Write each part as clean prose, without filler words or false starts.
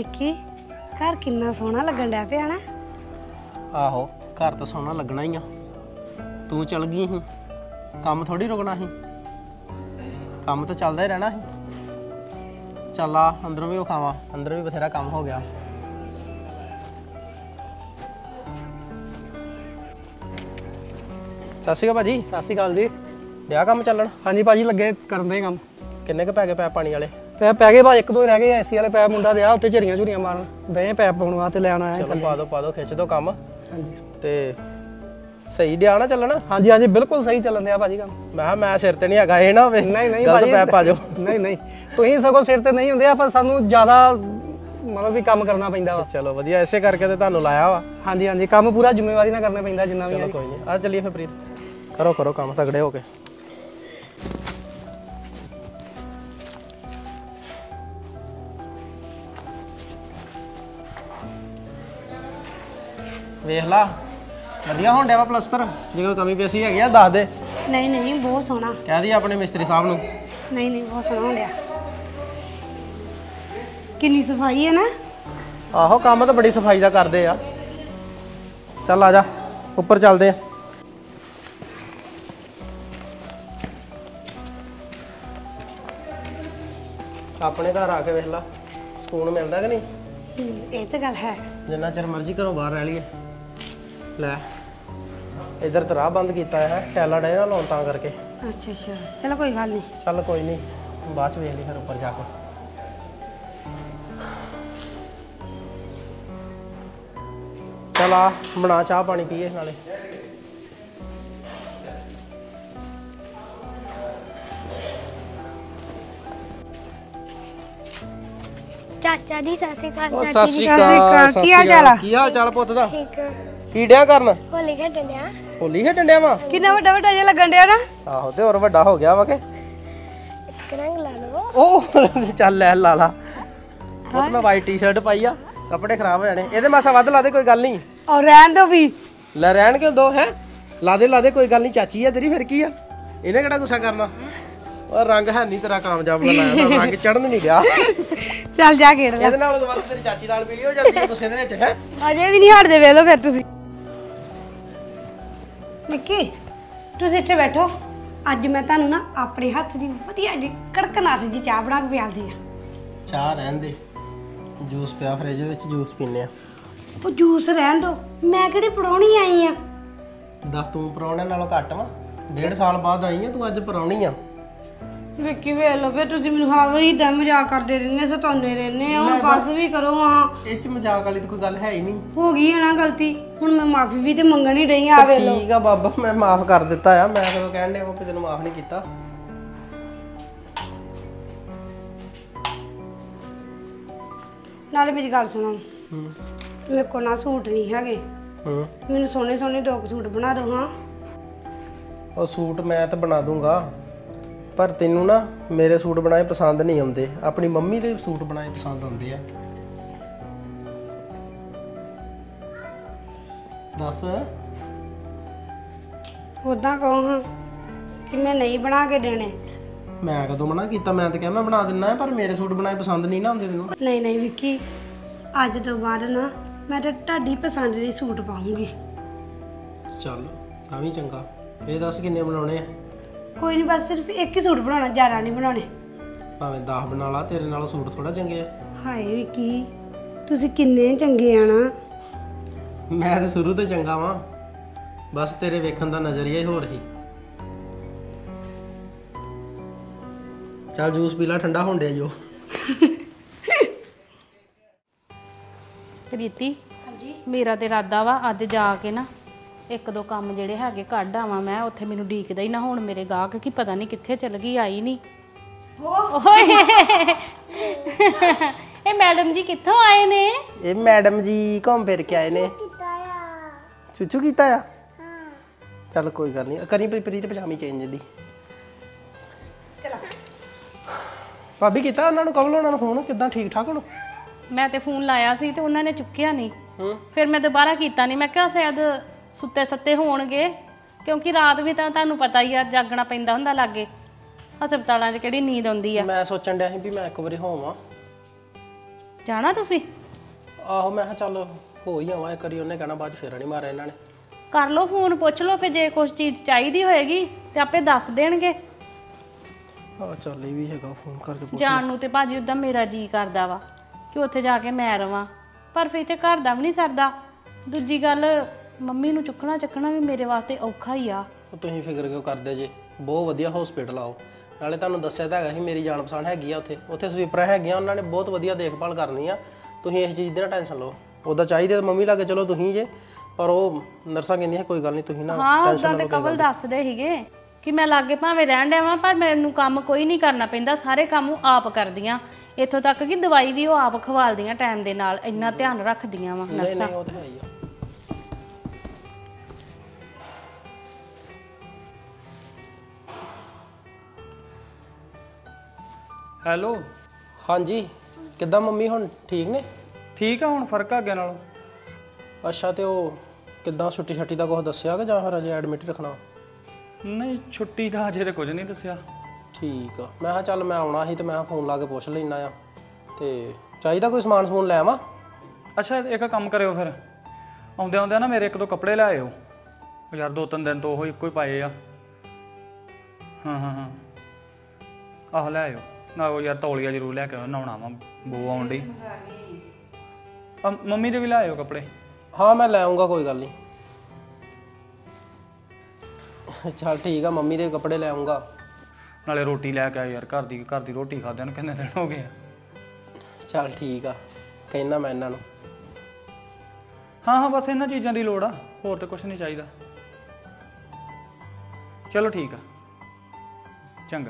विक्की घर कितना सोहना लगन डै पिया ना। आहो घर तो सोहना लगना ही आ। तू चल गई ही काम थोड़ी रुकना ही, काम तो चलता ही रहना ही। चल आ अंदरों भी खावा, अंदर भी बथेरा काम हो गया। सत श्री अकाल भाजी। सत श्री अकाल जी। दिया काम चलन? हाँ जी भाजी लगे करते काम। किन्ने के पै गए पैप पानी वाले? पैप पै गए भाई, एक दो रह गए। एसी वाले पैप मुंडा दिया उत्ते झरियां झुरियां मारन दे पैप पाउण वास्ते लैन आया। चलो पा दो खिच दो काम। हाँ जी ते सही दिया ना चलन? हाँ जी हाँ जी बिल्कुल सही चलन दिया भाजी काम। मैं सिर ते नहीं हैगा ये ना होवे। नहीं नहीं गलत पैप पा जाओ। नहीं नहीं तुसीं सगों सिर ते नहीं हुंदे, ਆਪਾਂ ਸਾਨੂੰ ਜ਼ਿਆਦਾ मतलब भी काम करना पैंदा वा। चलो वधिया, इसे करके ते ਤੁਹਾਨੂੰ ਲਾਇਆ ਵਾ। हाँ जी हाँ जी काम पूरा जिम्मेवारी ना करना पैंदा जिन्ना भी। चलो कोई नहीं, आ चलिए फिर प्रीत करो काम तगड़े हो के। ਵੇਖ ਲਾ ਵਧੀਆ ਹੋਣ ਡਿਆ ਵਾ ਪਲਸਤਰ। ਜੇ ਕੋਈ ਕਮੀ ਪੇਸ਼ੀ ਹੈਗੀ ਆ ਦੱਸ ਦੇ। नहीं नहीं बहुत सोहना। ਕਹਿ ਦੀ ਆਪਣੇ ਮਿਸਤਰੀ ਸਾਹਿਬ ਨੂੰ। नहीं नहीं बहुत सोहना हो गया। कितनी सफाई है ना। ਆਹੋ ਕੰਮ ਤਾਂ ਬੜੀ ਸਫਾਈ ਦਾ ਕਰਦੇ ਆ। ਚੱਲ ਆ ਜਾ ਉੱਪਰ ਚੱਲਦੇ ਆ। ਆਪਣੇ ਘਰ ਆ ਕੇ ਵੇਖ ਲਾ ਸਕੂਨ ਮਿਲਦਾ ਕਿ ਨਹੀਂ। ये तो गल है। ਜਿੰਨਾ ਚਿਰ ਮਰਜ਼ੀ ਘਰੋਂ ਬਾਹਰ ਰਹਿ ਲਈਏ। ਲੈ ਇਧਰ ਤਾਂ ਰਾਹ ਬੰਦ ਕੀਤਾ ਹੈ, ਟੈਲਾ ਡੇ ਨਾ ਲਾਉਣ ਤਾਂ ਕਰਕੇ। अच्छा अच्छा चलो कोई गल नहीं। ਚੱਲ ਕੋਈ ਨਹੀਂ ਬਾਅਦ ਚ ਵੇਖ ਲਈ ਫਿਰ ਉੱਪਰ ਜਾ ਕੇ। ਚੱਲ ਆ ਬਣਾ ਚਾਹ ਪਾਣੀ ਪੀਏ ਨਾਲੇ। ਚਾਚਾ ਜੀ ਸਤਿ ਸ਼੍ਰੀ ਅਕਾਲ। ਉਹ ਚਾਚੀ ਸਤਿ ਜੀ ਸ਼੍ਰੀ ਅਕਾਲ। ਕੀ ਹਾਲ ਚਾਲ ਆ? ਕੀ ਹਾਲ ਚਾਲ ਪੁੱਤ ਦਾ? ਠੀਕ ਕੀ ਡਿਆ ਕਰਨ? ਹੋਲੀ ਖੇਡਣ ਆ। ਹੋਲੀ ਖੇਡਣ ਡਿਆ ਵਾ? कितना बड़ा बड़ा जे लगन डया ना। ਆਹੋ ਤੇ ਹੋਰ ਵੱਡਾ ਹੋ ਗਿਆ ਵਾ ਕਿ? ਇੱਕ ਰੰਗ ਲਾ ਲਓ। ਉਹ ਚੱਲ ਲੈ ਲਾ ਲਾ। ਉਹ ਮੈਂ ਵਾਈਟ ਟੀ-ਸ਼ਰਟ ਪਾਈ ਆ, ਕੱਪੜੇ ਖਰਾਬ ਹੋ ਜਾਣੇ। ਇਹਦੇ ਮਾਸਾ ਵੱਧ ਲਾ ਦੇ ਕੋਈ ਗੱਲ ਨਹੀਂ। और रहन दो भी। ਲੈ ਰਹਿਣ ਕਿਉਂ ਦੋ ਹੈ? ਲਾ ਦੇ ਕੋਈ ਗੱਲ ਨਹੀਂ, ਚਾਚੀ ਆ ਤੇਰੀ ਫਿਰ ਕੀ ਆ? ਇਹਨੇ ਕਿਹੜਾ ਗੁੱਸਾ ਕਰਨਾ। ਉਹ ਰੰਗ ਹੈ ਨਹੀਂ ਤੇਰਾ ਕਾਮਯਾਬ ਦਾ ਲਾਇਆ ਤਾਂ ਰੰਗ ਚੜਨ ਨਹੀਂ ਗਿਆ। चल जा खेड ले। ਇਹਦੇ ਨਾਲ ਤਾਂ ਵੱਧ ਤੇਰੀ ਚਾਚੀ ਨਾਲ ਪੀਲੀ ਹੋ ਜਾਂਦੀ ਹੈ ਗੁੱਸੇ ਦੇ ਵਿੱਚ ਹੈ। अजे भी नहीं हटदे वे लो फिर तुसी। निक्की तुसी इत्थे बैठो। ਅੱਜ ਮੈਂ ਤੁਹਾਨੂੰ ਨਾ ਆਪਣੇ ਹੱਥ ਦੀ ਵਧੀਆ ਜੀ ਕੜਕਨਾਥ ਜੀ ਚਾਹ ਬਣਾ ਕੇ ਪਿਆਲਦੀ ਆ। ਚਾਹ ਰਹਿਣ ਦੇ, ਜੂਸ ਪਿਆ ਫ੍ਰਿਜ ਵਿੱਚ, ਜੂਸ ਪੀਨੇ ਆ। ਉਹ ਜੂਸ ਰਹਿਣ ਦੋ, ਮੈਂ ਕਿਹੜੀ ਪਰੌਣੀ ਆਈ ਆ। ਦੱਸ ਤੂੰ ਪਰੌਣੇ ਨਾਲੋਂ ਘੱਟ ਵਾ? 1.5 ਸਾਲ ਬਾਅਦ ਆਈ ਆ ਤੂੰ, ਅੱਜ ਪਰੌਣੀ ਆ। ਵਿੱਕੀ ਵੇਖ ਲਓ ਫਿਰ ਤੁਸੀਂ ਮੈਨੂੰ ਹਰ ਵਾਰੀ ਏਦਾਂ ਮਜ਼ਾਕ ਕਰਦੇ ਰਹਿੰਦੇ, ਸਤਾਉਂਦੇ ਰਹਿੰਦੇ ਆ। ਹੁਣ ਬਸ ਵੀ ਕਰੋ। ਹਾਂ ਇਹ ਚ ਮਜ਼ਾਕ ਵਾਲੀ ਤਾਂ ਕੋਈ ਗੱਲ ਹੈ ਹੀ ਨਹੀਂ। ਹੋ ਗਈ ਹੈ ਨਾ ਗਲਤੀ, ਹੁਣ ਮੈਂ ਮਾਫੀ ਵੀ ਤੇ ਮੰਗਣ ਹੀ ਰਹੀ ਆ। ਵੇਖ ਲਓ ਠੀਕ ਆ ਬਾਬਾ, ਮੈਂ ਮਾਫ ਕਰ ਦਿੱਤਾ ਆ। ਮੈਂ ਕਦੋਂ ਕਹਿਣ ਡਿਆ ਕਿ ਤੈਨੂੰ ਮਾਫ ਨਹੀਂ ਕੀਤਾ। ਨਾਲੇ ਮੇਰੀ ਗੱਲ ਸੁਣੋ, ਮੇਰੇ ਕੋਲ ਨਾ ਸੂਟ ਨਹੀਂ ਹੈਗੇ। ਮੈਨੂੰ ਸੋਹਣੇ ਸੋਹਣੇ 2 ਸੂਟ ਬਣਾ ਦਿਓ। ਹਾਂ ਉਹ ਸੂਟ ਮੈਂ ਤਾਂ ਬਣਾ ਦੂੰਗਾ, ਪਰ ਤੈਨੂੰ ਨਾ ਮੇਰੇ ਸੂਟ ਬਣਾਏ ਪਸੰਦ ਨਹੀਂ ਆਉਂਦੇ। ਆਪਣੀ ਮੰਮੀ ਦੇ ਸੂਟ ਬਣਾਏ ਪਸੰਦ ਆਉਂਦੇ ਆ। ਦੱਸ। ਉਦਾਂ ਕਹੋ ਹਾਂ ਕਿ ਮੈਂ ਨਹੀਂ ਬਣਾ ਕੇ ਦੇਣੇ। ਮੈਂ ਕਦੋਂ ਮਨਾ ਕੀਤਾ? ਮੈਂ ਤਾਂ ਕਿਹਾ ਮੈਂ ਬਣਾ ਦਿੰਦਾ, ਪਰ ਮੇਰੇ ਸੂਟ ਬਣਾਏ ਪਸੰਦ ਨਹੀਂ ਨਾ ਆਉਂਦੇ ਤੈਨੂੰ। ਨਹੀਂ ਨਹੀਂ ਵਿੱਕੀ, ਅੱਜ ਤੋਂ ਬਾਅਦ ਨਾ ਮੈਂ ਤਾਂ ਤੁਹਾਡੀ ਪਸੰਦ ਦੇ ਸੂਟ ਪਾਉਂਗੀ। ਚੱਲ ਤਾਂ ਵੀ ਚੰਗਾ। ਇਹ ਦੱਸ ਕਿੰਨੇ ਬਣਾਉਣੇ ਆ? ਕੋਈ ਨਹੀਂ, ਬਸ ਸਿਰਫ ਇੱਕ ਹੀ ਸੂਟ ਬਣਾਉਣਾ, ਜ਼ਿਆਦਾ ਨਹੀਂ ਬਣਾਉਣੇ। ਭਾਵੇਂ 10 ਬਣਾ ਲਾ, ਤੇਰੇ ਨਾਲੋਂ ਸੂਟ ਥੋੜਾ ਚੰਗੇ ਆ। ਹਾਏ ਵਿੱਕੀ, ਤੁਸੀਂ ਕਿੰਨੇ ਚੰਗੇ ਆ ਨਾ। ਮੈਂ ਤਾਂ ਸ਼ੁਰੂ ਤੋਂ ਚੰਗਾ ਵਾਂ, ਬਸ ਤੇਰੇ ਵੇਖਣ ਦਾ ਨਜ਼ਰੀਆ ਹੀ ਹੋਰ ਹੀ। ਚੱਲ ਜੂਸ ਪੀ ਲਾ, ਠੰਡਾ ਹੋਣ ਡਿਆ ਜੋ। ਪ੍ਰੀਤੀ ਮੇਰਾ ਤੇ ਇਰਾਦਾ ਵਾ ਅੱਜ ਜਾ ਕੇ ਨਾ 1-2 ਕੰਮ ਜਿਹੜੇ ਹੈਗੇ ਕੱਢ ਆਵਾਂ ਮੈਂ। ਉੱਥੇ ਮੈਨੂੰ ਡੀਕਦਾ ਹੀ ਨਾ ਹੁਣ ਮੇਰੇ ਗਾਹਕ, ਕਿ ਪਤਾ ਨਹੀਂ ਕਿੱਥੇ ਚਲ ਗਈ, ਆਈ ਨਹੀਂ। ਓਏ ਇਹ ਮੈਡਮ ਜੀ ਕਿੱਥੋਂ ਆਏ ਨੇ? ਇਹ ਮੈਡਮ ਜੀ ਘੁੰਮ ਫਿਰ ਕੇ ਆਏ ਨੇ। ਚੁੱਚੂ ਕੀਤਾ ਆ? ਚੱਲ ਕੋਈ ਗੱਲ ਨਹੀਂ, ਕਰੀ ਪ੍ਰੀਤ ਪਜਾਮੀ ਚੇਂਜ ਦੀ। ਭਾਬੀ ਕੀਤਾ ਉਹਨਾਂ ਨੂੰ? ਕਵਲ ਉਹਨਾਂ ਨੂੰ ਫੋਨ ਕਿੱਦਾਂ? ਠੀਕ ਠਾਕ ਹੁਣ? ਮੈਂ ਤੇ ਫੋਨ ਲਾਇਆ ਸੀ ਤੇ ਉਹਨਾਂ ਨੇ ਚੁੱਕਿਆ ਨਹੀਂ। ਫਿਰ ਮੈਂ ਦੁਬਾਰਾ ਕੀਤਾ ਨਹੀਂ, ਮੈਂ ਕਿਹਾ ਸ਼ਾਇਦ ਸੁੱਤੇ ਸੱਤੇ ਹੋਣਗੇ, ਕਿਉਂਕਿ ਰਾਤ ਵੀ ਤਾਂ ਤੁਹਾਨੂੰ ਪਤਾ ਹੀ ਆ ਜਾਗਣਾ ਪੈਂਦਾ ਹੁੰਦਾ ਲਾਗੇ। ਹਸਪਤਾਲਾਂ 'ਚ ਕਿਹੜੀ ਨੀਂਦ ਆਉਂਦੀ ਆ। ਮੈਂ ਸੋਚਣ ਡਿਆ ਸੀ ਵੀ ਮੈਂ ਇੱਕ ਵਾਰੀ ਹੋਵਾਂ। ਜਾਣਾ ਤੁਸੀਂ? ਆਹੋ ਮੈਂ ਕਿਹਾ ਚੱਲ ਹੋ ਹੀ ਆਵਾਂ ਇੱਕ ਵਾਰੀ, ਉਹਨੇ ਕਹਿਣਾ ਬਾਅਦ 'ਚ ਫੇਰਾ ਨਹੀਂ ਮਾਰਿਆ ਇਹਨਾਂ ਨੇ। ਕਰ ਲਓ ਫੋਨ, ਪੁੱਛ ਲਓ, ਫਿਰ ਜੇ ਕੁਝ ਚੀਜ਼ ਚਾਹੀਦੀ ਹੋਏਗੀ ਤੇ ਆਪੇ ਦੱਸ ਦੇਣਗੇ। ਆ ਚੱਲ ਇਹ ਵੀ ਹੈਗਾ, ਫੋਨ ਕਰਕੇ ਪੁੱਛ। ਜਾਣ ਨੂੰ ਤੇ ਭਾਜੀ ਉਦਾਂ ਮੇਰਾ ਜੀ ਕਰਦਾ ਵਾ ਕਿ ਉੱਥੇ ਜਾ ਕੇ ਮੈਂ ਰਵਾਂ, ਪਰ ਫਿਰ ਇੱਥੇ ਘਰ ਦਾ ਵੀ ਨਹੀਂ ਸਰਦਾ। ਦੂਜੀ ਗੱਲ, ਮੰਮੀ ਨੂੰ ਚੱਕਣਾ ਵੀ ਮੇਰੇ ਵਾਸਤੇ ਔਖਾ ਹੀ ਆ। ਉਹ ਤੁਸੀਂ ਫਿਕਰ ਕਿਉਂ ਕਰਦੇ ਜੇ, ਬਹੁਤ ਵਧੀਆ ਹਸਪੀਟਲ ਆਓ। ਨਾਲੇ ਤੁਹਾਨੂੰ ਦੱਸਿਆ ਤਾਂ ਹੈਗਾ ਸੀ ਮੇਰੀ ਜਾਣ ਪਛਾਣ ਹੈਗੀ ਆ ਉੱਥੇ ਸਵੀਪਰਾਂ ਹੈਗੀਆਂ, ਉਹਨਾਂ ਨੇ ਬਹੁਤ ਵਧੀਆ ਦੇਖਭਾਲ ਕਰਨੀ ਆ। ਤੁਸੀਂ ਇਸ ਚੀਜ਼ ਦੀ ਨਾ ਟੈਨਸ਼ਨ ਲਓ। ਉਹਦਾ ਚਾਹੀਦੇ ਤਾਂ ਮੰਮੀ ਲਾਗੇ ਚਲੋ ਤੁਸੀਂ ਜੇ, ਪਰ ਉਹ ਨਰਸਾਂ ਕਹਿੰਦੀਆਂ ਕੋਈ ਗੱਲ ਨਹੀਂ ਤੁਸੀਂ ਨਾ ਹਾਂ ਉਦਾਂ ਤੇ ਕਵਲ ਦੱਸਦੇ ਸੀਗੇ ਕਿ ਮੈਂ ਲਾਗੇ ਭਾਵੇਂ ਰਹਿਣ ਡਿਆ ਵਾਂ, ਪਰ ਮੈਨੂੰ ਕੰਮ ਕੋਈ ਨਹੀਂ ਕਰਨਾ ਪੈਂਦਾ, ਸਾਰੇ ਕੰਮ ਉਹ ਆਪ ਕਰਦੀਆਂ। ਇੱਥੋਂ ਤੱਕ ਕਿ ਦਵਾਈ ਵੀ ਉਹ ਆਪ ਖਵਾਲਦੀਆਂ ਟਾਈਮ ਦੇ ਨਾਲ, ਇੰਨਾ ਧਿਆਨ ਰੱਖਦੀਆਂ ਵਾ ਨਰਸਾਂ। ਨਹੀਂ ਉਹ ਤਾਂ ਹੈ ਹੀ ਆ। ਹੈਲੋ। ਹਾਂਜੀ ਕਿੱਦਾਂ ਮੰਮੀ, ਹੁਣ ਠੀਕ ਨੇ? ਠੀਕ ਆ, ਹੁਣ ਫਰਕ ਆ ਅੱਗੇ ਨਾਲੋਂ। ਅੱਛਾ ਤੇ ਉਹ ਕਿੱਦਾਂ ਛੁੱਟੀ ਛੱਟੀ ਦਾ ਕੁਝ ਦੱਸਿਆ ਕਿ ਜਾਂ ਫਿਰ ਅਜੇ ਐਡਮਿਟ ਰੱਖਣਾ? ਨਹੀਂ ਛੁੱਟੀ ਦਾ ਅਜੇ ਤਾਂ ਕੁਝ ਨਹੀਂ ਦੱਸਿਆ। ਠੀਕ ਆ, ਮੈਂ ਕਿਹਾ ਚੱਲ ਮੈਂ ਆਉਣਾ ਸੀ ਤੇ ਮੈਂ ਫੋਨ ਲਾ ਕੇ ਪੁੱਛ ਲੈਣਾ ਆ। ਤੇ ਚਾਹੀਦਾ ਕੋਈ ਸਮਾਨ ਸਮੂਨ ਲੈ ਆਵਾਂ? ਅੱਛਾ ਇੱਕ ਕੰਮ ਕਰਿਓ ਫਿਰ, ਆਉਂਦੇ ਨਾ ਮੇਰੇ 1-2 ਕੱਪੜੇ ਲੈ ਆਇਓ। ਯਾਰ 2-3 ਦਿਨ ਤੋਂ ਉਹ ਇੱਕੋ ਹੀ ਪਾਏ ਆ। ਹਾਂ ਆਹ ਲੈ ਆਇਓ ਨਾ। ਉਹ ਯਾਰ ਤੌਲੀਆ ਜ਼ਰੂਰ ਲੈ ਕੇ ਆਓ, ਨਹਾਉਣਾ ਵਾ, ਬੋ ਆਉਣ ਡਈ। ਮੰਮੀ ਦੇ ਵੀ ਲੈ ਆਇਓ ਕੱਪੜੇ। ਹਾਂ ਮੈਂ ਲੈ ਆਉਂਗਾ, ਕੋਈ ਗੱਲ ਨਹੀਂ। ਚੱਲ ਠੀਕ ਆ, ਮੰਮੀ ਦੇ ਕੱਪੜੇ ਲੈ ਆਉਂਗਾ। ਨਾਲੇ ਰੋਟੀ ਲੈ ਕੇ ਆਇਓ ਯਾਰ, ਘਰ ਦੀ ਰੋਟੀ ਖਾਦਿਆਂ ਨੂੰ ਕਿੰਨੇ ਦਿਨ ਹੋ ਗਏ ਆ। ਚੱਲ ਠੀਕ ਆ, ਕਹਿਣਾ ਮੈਂ ਇਹਨਾਂ ਨੂੰ। ਹਾਂ ਬਸ ਇਹਨਾਂ ਚੀਜ਼ਾਂ ਦੀ ਲੋੜ ਆ, ਹੋਰ ਤਾਂ ਕੁਝ ਨਹੀਂ ਚਾਹੀਦਾ। ਚਲੋ ਠੀਕ ਆ, ਚੰਗਾ।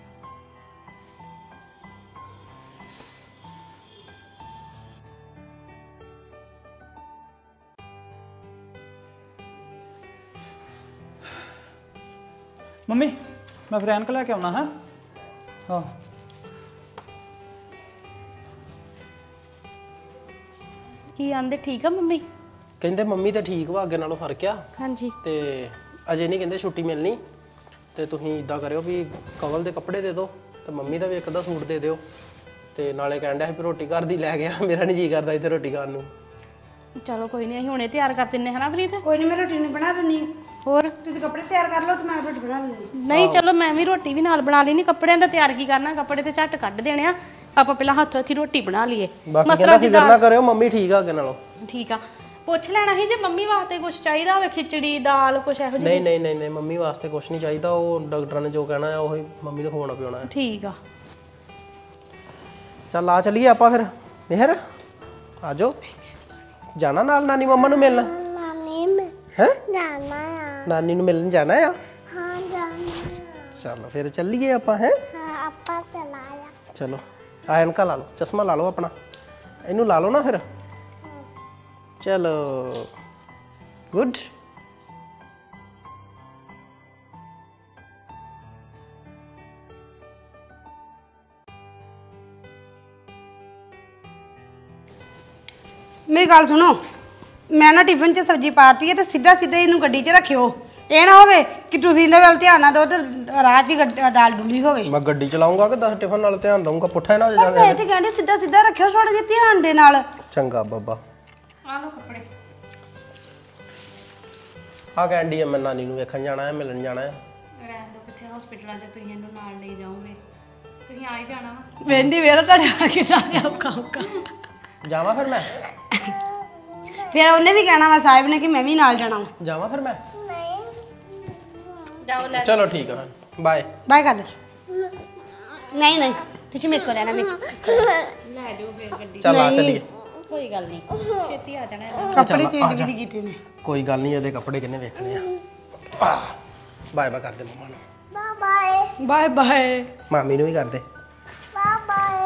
ਮੰਮੀ ਮੈਂ ਫਿਰ ਐਨਕ ਲੈ ਕੇ ਆਉਣਾ ਹੈ। ਹਾਂ ਕੀ ਆਂਦੇ? ਠੀਕ ਆ ਮੰਮੀ? ਕਹਿੰਦੇ ਮੰਮੀ ਤੇ ਠੀਕ ਵਾ, ਅੱਗੇ ਨਾਲੋਂ ਫਰਕ ਆ। ਹਾਂਜੀ। ਤੇ ਅਜੇ ਨਹੀਂ ਕਹਿੰਦੇ ਛੁੱਟੀ ਮਿਲਣੀ, ਤੇ ਤੁਸੀਂ ਇਦਾਂ ਕਰਿਓ ਵੀ ਕਵਲ ਦੇ ਕੱਪੜੇ ਦੇ ਦਿਓ ਤੇ ਮੰਮੀ ਦਾ ਵੀ ਇੱਕ ਅੱਧਾ ਸੂਟ ਦੇ ਦਿਓ। ਤੇ ਨਾਲੇ ਕਹਿਣ ਡਿਆ ਸੀ ਵੀ ਰੋਟੀ ਘਰ ਦੀ ਲੈ ਗਿਆ, ਮੇਰਾ ਨਹੀਂ ਜੀ ਕਰਦਾ ਇੱਥੇ ਰੋਟੀ ਖਾਣ ਨੂੰ। ਚਲੋ ਕੋਈ ਨਹੀਂ, ਅਸੀਂ ਹੁਣੇ ਤਿਆਰ ਕਰ ਦਿੰਨੇ ਹਨਾ ਪ੍ਰੀਤ? ਕੋਈ ਨਹੀਂ, ਮੈਂ ਰੋਟੀ ਨਹੀਂ ਬਣਾ ਦਿੰਦੀ। ਹੋਰ ਤੁਸੀਂ ਕੱਪੜੇ ਤਿਆਰ ਕਰ ਲਓ ਤੇ ਮੈਂ ਰੋਟੀ ਬਣਾ ਲੈਂਦੀ। ਨਹੀਂ ਚਲੋ ਮੈਂ ਵੀ ਰੋਟੀ ਵੀ ਨਾਲ ਬਣਾ ਲੈਣੀ। ਕੱਪੜਿਆਂ ਦਾ ਤਿਆਰ ਕੀ ਕਰਨਾ, ਕੱਪੜੇ ਤੇ ਝੱਟ ਕੱਢ ਦੇਣੇ ਆ। ਆਪਾਂ ਪਹਿਲਾਂ ਹੱਥੋਂ ਹੱਥੀ ਰੋਟੀ ਬਣਾ ਲਈਏ। ਬਾਕੀ ਕਹਿੰਦਾ ਫਿਕਰ ਨਾ ਕਰਿਓ, ਮੰਮੀ ਠੀਕ ਆ ਅੱਗੇ ਨਾਲੋਂ। ਠੀਕ ਆ, ਪੁੱਛ ਲੈਣਾ ਸੀ ਜੇ ਮੰਮੀ ਵਾਸਤੇ ਕੁਝ ਚਾਹੀਦਾ ਹੋਵੇ, ਖਿਚੜੀ ਦਾਲ ਕੁਝ ਇਹੋ ਜਿਹੀ। ਨਹੀਂ ਮੰਮੀ ਵਾਸਤੇ ਕੁਝ ਨਹੀਂ ਚਾਹੀਦਾ, ਉਹ ਡਾਕਟਰਾਂ ਨੇ ਜੋ ਕਹਿਣਾ ਹੈ ਉਹੀ ਮੰਮੀ ਨੂੰ ਖਵਾਉਣਾ ਪਿਆਉਣਾ ਹੈ। ਠੀਕ ਆ, ਚੱਲ ਆ ਚੱਲੀਏ ਆਪਾਂ ਫਿਰ। ਮਿਹਰ ਆ ਜਾਓ, ਜਾਣਾ ਨਾਲ ਨਾਨੀ ਮੰਮਾ ਨੂੰ ਮਿਲਣ? ਨਾਨੀ ਮੈਂ ਹੈ ਜਾਣਾ ਆ। ਨਾਨੀ ਨੂੰ ਮਿਲਣ ਜਾਣਾ ਆ? ਹਾਂ ਜਾਣਾ ਚੱਲ ਫਿਰ ਚੱਲੀਏ ਆਪਾਂ। ਹੈ ਹਾਂ ਆਪਾਂ ਚਲਾਇਆ। ਚਲੋ ਆ ਐਨਕਾਂ ਲਾ ਲਓ, ਚਸ਼ਮਾ ਲਾ ਲਓ ਆਪਣਾ, ਇਹਨੂੰ ਲਾ ਲਓ ਨਾ ਫਿਰ। ਚਲੋ ਗੁੱਡ। ਮੇਰੀ ਗੱਲ ਸੁਣੋ, ਮੈਂ ਨਾ ਟਿਫਨ 'ਚ ਸਬਜ਼ੀ ਪਾਤੀ ਹੈ ਤੇ ਸਿੱਧਾ ਇਹਨੂੰ ਗੱਡੀ 'ਚ ਰੱਖਿਓ। ਇਹ ਨਾ ਹੋਵੇ ਕਿ ਤੁਸੀਂ ਇਹਦੇ ਵੱਲ ਧਿਆਨ ਨਾ ਦਿਓ ਤੇ ਰਾਹ 'ਚ ਹੀ ਦਾਲ ਡੁੱਲੀ ਹੋਵੇ। ਮੈਂ ਗੱਡੀ ਚਲਾਉਂਗਾ ਕਿ 10 ਟਿਫਨ ਨਾਲ ਧਿਆਨ ਦਊਂਗਾ, ਪੁੱਠਾ ਨਾ ਹੋ ਮੈਂ ਜਾਵੇ। ਤੇ ਕਹਿੰਦੀ ਸਿੱਧਾ ਰੱਖਿਓ ਥੋੜਾ ਜਿਹਾ ਧਿਆਨ ਦੇ ਨਾਲ। ਚੰਗਾ ਬਾਬਾ। ਆ ਲਓ ਕੱਪੜੇ। ਆ ਕੈਂਡੀ ਆ, ਮੈਂ ਨਾਨੀ ਨੂੰ ਵੇਖਣ ਜਾਣਾ ਹੈ, ਮਿਲਣ ਜਾਣਾ ਹੈ। ਰਹਿਣ ਦੋ, ਕਿੱਥੇ ਹਸਪੀਟਲਾਂ 'ਚ ਤੁਸੀਂ ਇਹਨੂੰ ਨਾਲ ਲਈ ਜਾਓਗੇ, ਤੁਸੀਂ ਆ ਹੀ ਜਾਣਾ ਵਾ। ਵੇਂਦੀ ਵੇਰਾ ਤੁਹਾਡੇ ਆ ਕੇ ਸਾਰੇ ਔਖਾ ਜਾਵਾਂ ਫਿਰ ਮੈਂ? ਫਿਰ ਉਹਨੇ ਵੀ ਕਹਿਣਾ ਵਾ ਸਾਹਿਬ ਨੇ ਕਿ ਮੈਂ ਵੀ ਨਾਲ ਜਾਣਾ ਵਾ। ਜਾਵਾਂ ਫਿਰ ਮੈਂ? ਜਾਓ ਲੈ। ਚਲੋ ਠੀਕ ਆ, ਬਾਏ ਬਾਏ ਕਰ। ਨਹੀਂ ਤੁਸੀਂ ਮੇਰੇ ਕੋਲ ਰਹਿਣਾ। ਲੈ ਜਾਓ ਫਿਰ ਗੱਡੀ। ਚੱਲ ਆ ਚੱਲੀਏ। ਕੋਈ ਗੱਲ ਨਹੀਂ, ਛੇਤੀ ਆ ਜਾਣਾ ਇਹਨਾਂ ਕੱਪੜੇ ਚੇਂਜ ਵੀ ਕੀਤੇ ਨੇ। ਕੋਈ ਗੱਲ ਨਹੀਂ, ਇਹਦੇ ਕੱਪੜੇ ਕਿੰਨੇ ਵੇਖਣੇ ਆ। ਬਾਏ ਬਾਏ ਕਰਦੇ ਮੰਮਾ ਨੂੰ। Bye bye bye. ਮਾਮੀ ਨੂੰ ਵੀ ਕਰਦੇ। ਬਾਏ